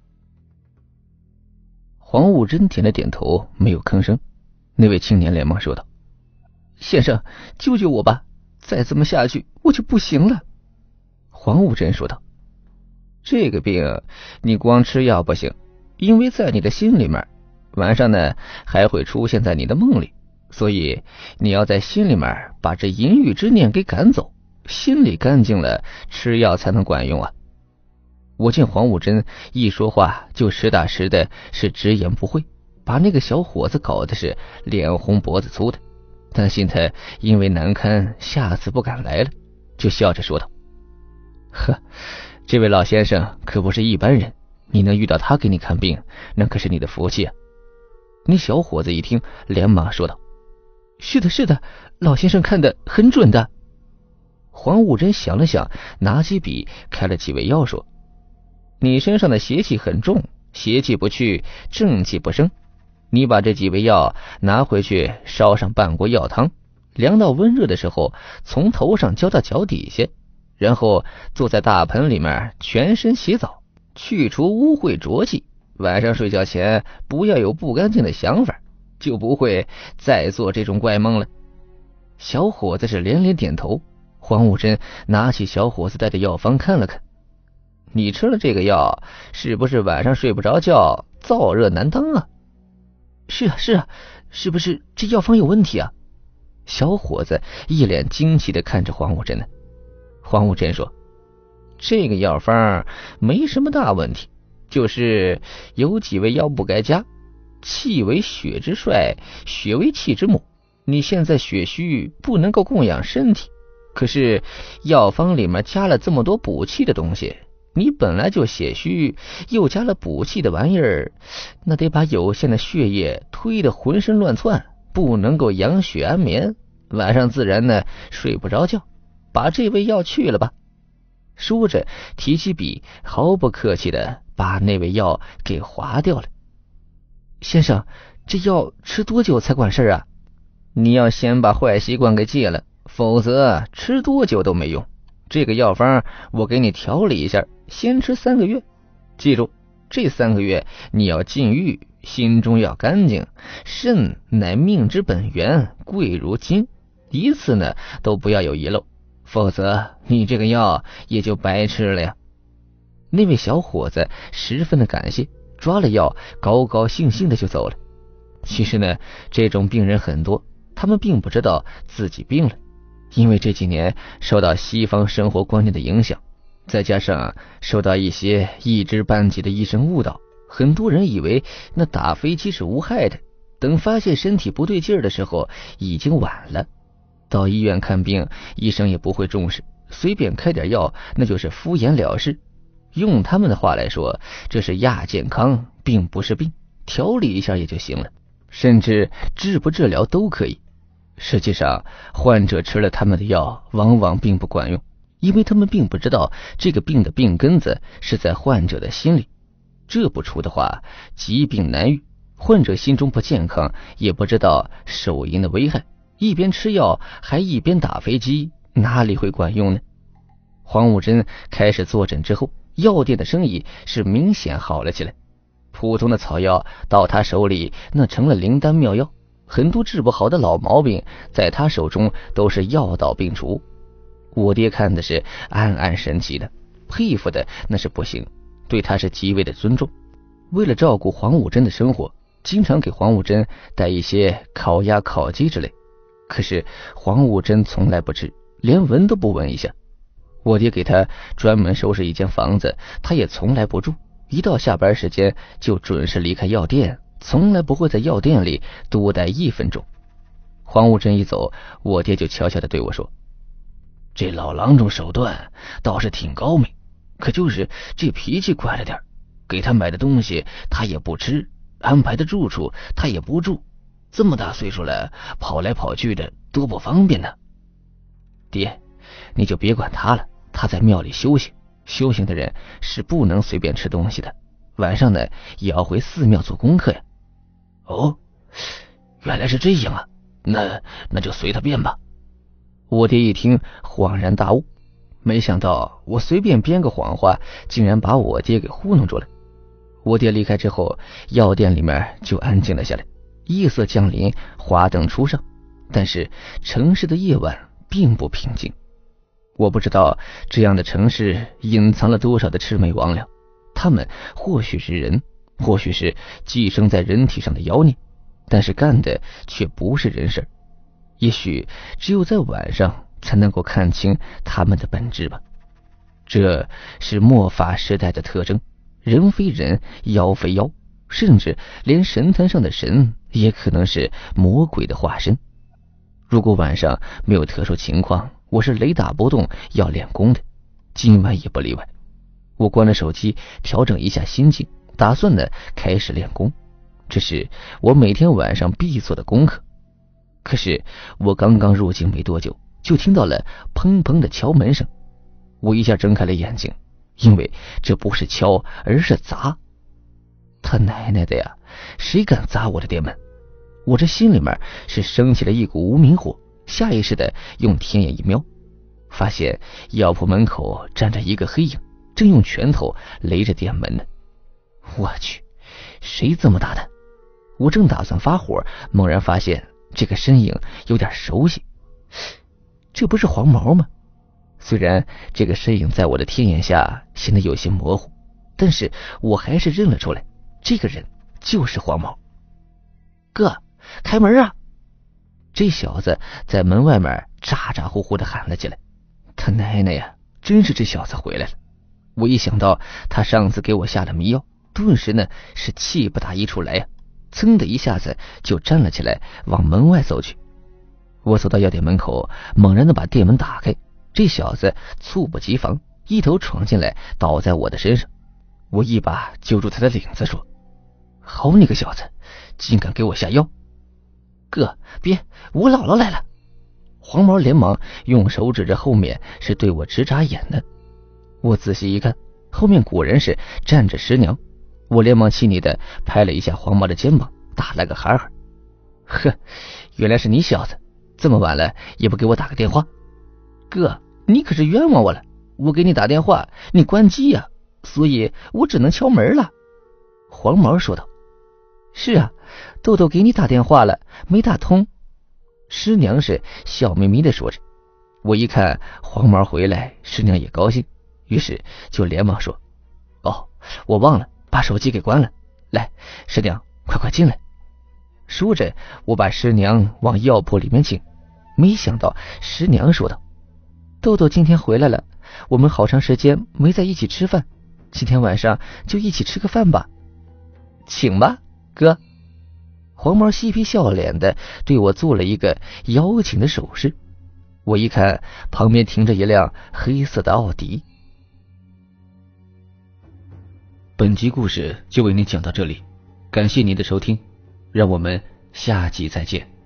黄悟真点了点头，没有吭声。那位青年连忙说道：先生，救救我吧，再这么下去我就不行了。黄悟真说道：这个病你光吃药不行，因为在你的心里面，晚上呢还会出现在你的梦里，所以你要在心里面把这淫欲之念给赶走，心里干净了，吃药才能管用啊。我见黄悟真一说话就实打实的是直言不讳，把那个小伙子搞得是脸红脖子粗的，担心他因为难堪下次不敢来了，就笑着说道：呵，这位老先生可不是一般人，你能遇到他给你看病，那可是你的福气啊。那小伙子一听连忙说道：是的是的，老先生看得很准的。黄悟真想了想，拿起笔开了几味药说：你身上的邪气很重，邪气不去，正气不生。你把这几味药拿回去烧上半锅药汤，凉到温热的时候，从头上浇到脚底下，然后坐在大盆里面全身洗澡，去除污秽浊气。晚上睡觉前不要有不干净的想法，就不会再做这种怪梦了。小伙子是连连点头。黄悟真拿起小伙子带的药方看了看：你吃了这个药，是不是晚上睡不着觉，燥热难当啊？是啊是啊，是不是这药方有问题啊？小伙子一脸惊奇地看着黄悟真呢。黄悟真说：这个药方没什么大问题，就是有几味药不该加。气为血之帅，血为气之母，你现在血虚，不能够供养身体，可是药方里面加了这么多补气的东西，你本来就血虚，又加了补气的玩意儿，那得把有限的血液推得浑身乱窜，不能够养血安眠，晚上自然呢睡不着觉，把这味药去了吧。说着提起笔，毫不客气的把那味药给划掉了。先生，这药吃多久才管事啊？你要先把坏习惯给戒了，否则吃多久都没用。这个药方我给你调理一下，先吃三个月。记住，这三个月你要禁欲，心中要干净，肾乃命之本源，贵如金，一次呢都不要有遗漏，否则你这个药也就白吃了呀。那位小伙子十分的感谢，抓了药高高兴兴的就走了。其实呢，这种病人很多，他们并不知道自己病了，因为这几年受到西方生活观念的影响，再加上受到一些一知半解的医生误导，很多人以为那打飞机是无害的，等发现身体不对劲儿的时候已经晚了。到医院看病，医生也不会重视，随便开点药那就是敷衍了事。用他们的话来说，这是亚健康，并不是病，调理一下也就行了，甚至治不治疗都可以。实际上患者吃了他们的药往往并不管用，因为他们并不知道这个病的病根子是在患者的心里，这不除的话，疾病难愈，患者心中不健康，也不知道手淫的危害，一边吃药还一边打飞机，哪里会管用呢？黄悟真开始坐诊之后，药店的生意是明显好了起来， 普通的草药到他手里那成了灵丹妙药，很多治不好的老毛病在他手中都是药到病除。我爹看的是暗暗神奇的，佩服的那是不行，对他是极为的尊重。为了照顾黄武珍的生活，经常给黄武珍带一些烤鸭烤鸡之类，可是黄武珍从来不吃，连闻都不闻一下。我爹给他专门收拾一间房子，他也从来不住，一到下班时间就准时离开药店，从来不会在药店里多待一分钟。黄武珍一走，我爹就悄悄地对我说，这老郎中手段倒是挺高明，可就是这脾气怪了点，给他买的东西他也不吃，安排的住处他也不住，这么大岁数了，跑来跑去的多不方便呢。爹，你就别管他了，他在庙里修行，修行的人是不能随便吃东西的，晚上呢也要回寺庙做功课呀。哦，原来是这样啊，那那就随他便吧。我爹一听恍然大悟，没想到我随便编个谎话，竟然把我爹给糊弄住了。我爹离开之后，药店里面就安静了下来，夜色降临，华灯初上，但是城市的夜晚并不平静。我不知道这样的城市隐藏了多少的魑魅魍魉，他们或许是人，或许是寄生在人体上的妖孽，但是干的却不是人事。也许只有在晚上才能够看清他们的本质吧。这是末法时代的特征，人非人，妖非妖，甚至连神坛上的神也可能是魔鬼的化身。如果晚上没有特殊情况，我是雷打不动要练功的，今晚也不例外。我关了手机，调整一下心情，打算呢开始练功，这是我每天晚上必做的功课。可是我刚刚入境没多久，就听到了砰砰的敲门声。我一下睁开了眼睛，因为这不是敲，而是砸。他奶奶的呀，谁敢砸我的店门？我这心里面是升起了一股无名火，下意识的用天眼一瞄，发现药铺门口站着一个黑影，正用拳头勒着店门呢。我去，谁这么大胆？我正打算发火，猛然发现这个身影有点熟悉，这不是黄毛吗？虽然这个身影在我的天眼下显得有些模糊，但是我还是认了出来，这个人就是黄毛。哥，开门啊！这小子在门外面咋咋呼呼的喊了起来。他奶奶呀，真是这小子回来了！我一想到他上次给我下的迷药，顿时呢是气不打一处来呀，噌的一下子就站了起来，往门外走去。我走到药店门口，猛然的把店门打开，这小子猝不及防，一头闯进来，倒在我的身上。我一把揪住他的领子说，好你个小子，竟敢给我下药！哥，别，我姥姥来了！黄毛连忙用手指着后面，是对我直眨眼的。我仔细一看，后面果然是站着师娘。我连忙气馁的拍了一下黄毛的肩膀，打了个哈哈。呵，原来是你小子，这么晚了也不给我打个电话。哥，你可是冤枉我了，我给你打电话你关机呀、啊，所以我只能敲门了。黄毛说道。是啊，豆豆给你打电话了，没打通。师娘是笑眯眯的说着。我一看黄毛回来，师娘也高兴，于是就连忙说，哦，我忘了把手机给关了，来，师娘快快进来。说着我把师娘往药铺里面请，没想到师娘说道，豆豆今天回来了，我们好长时间没在一起吃饭，今天晚上就一起吃个饭吧。请吧哥。黄毛嬉皮笑脸的对我做了一个邀请的手势。我一看旁边停着一辆黑色的奥迪。本集故事就为您讲到这里，感谢您的收听，让我们下集再见。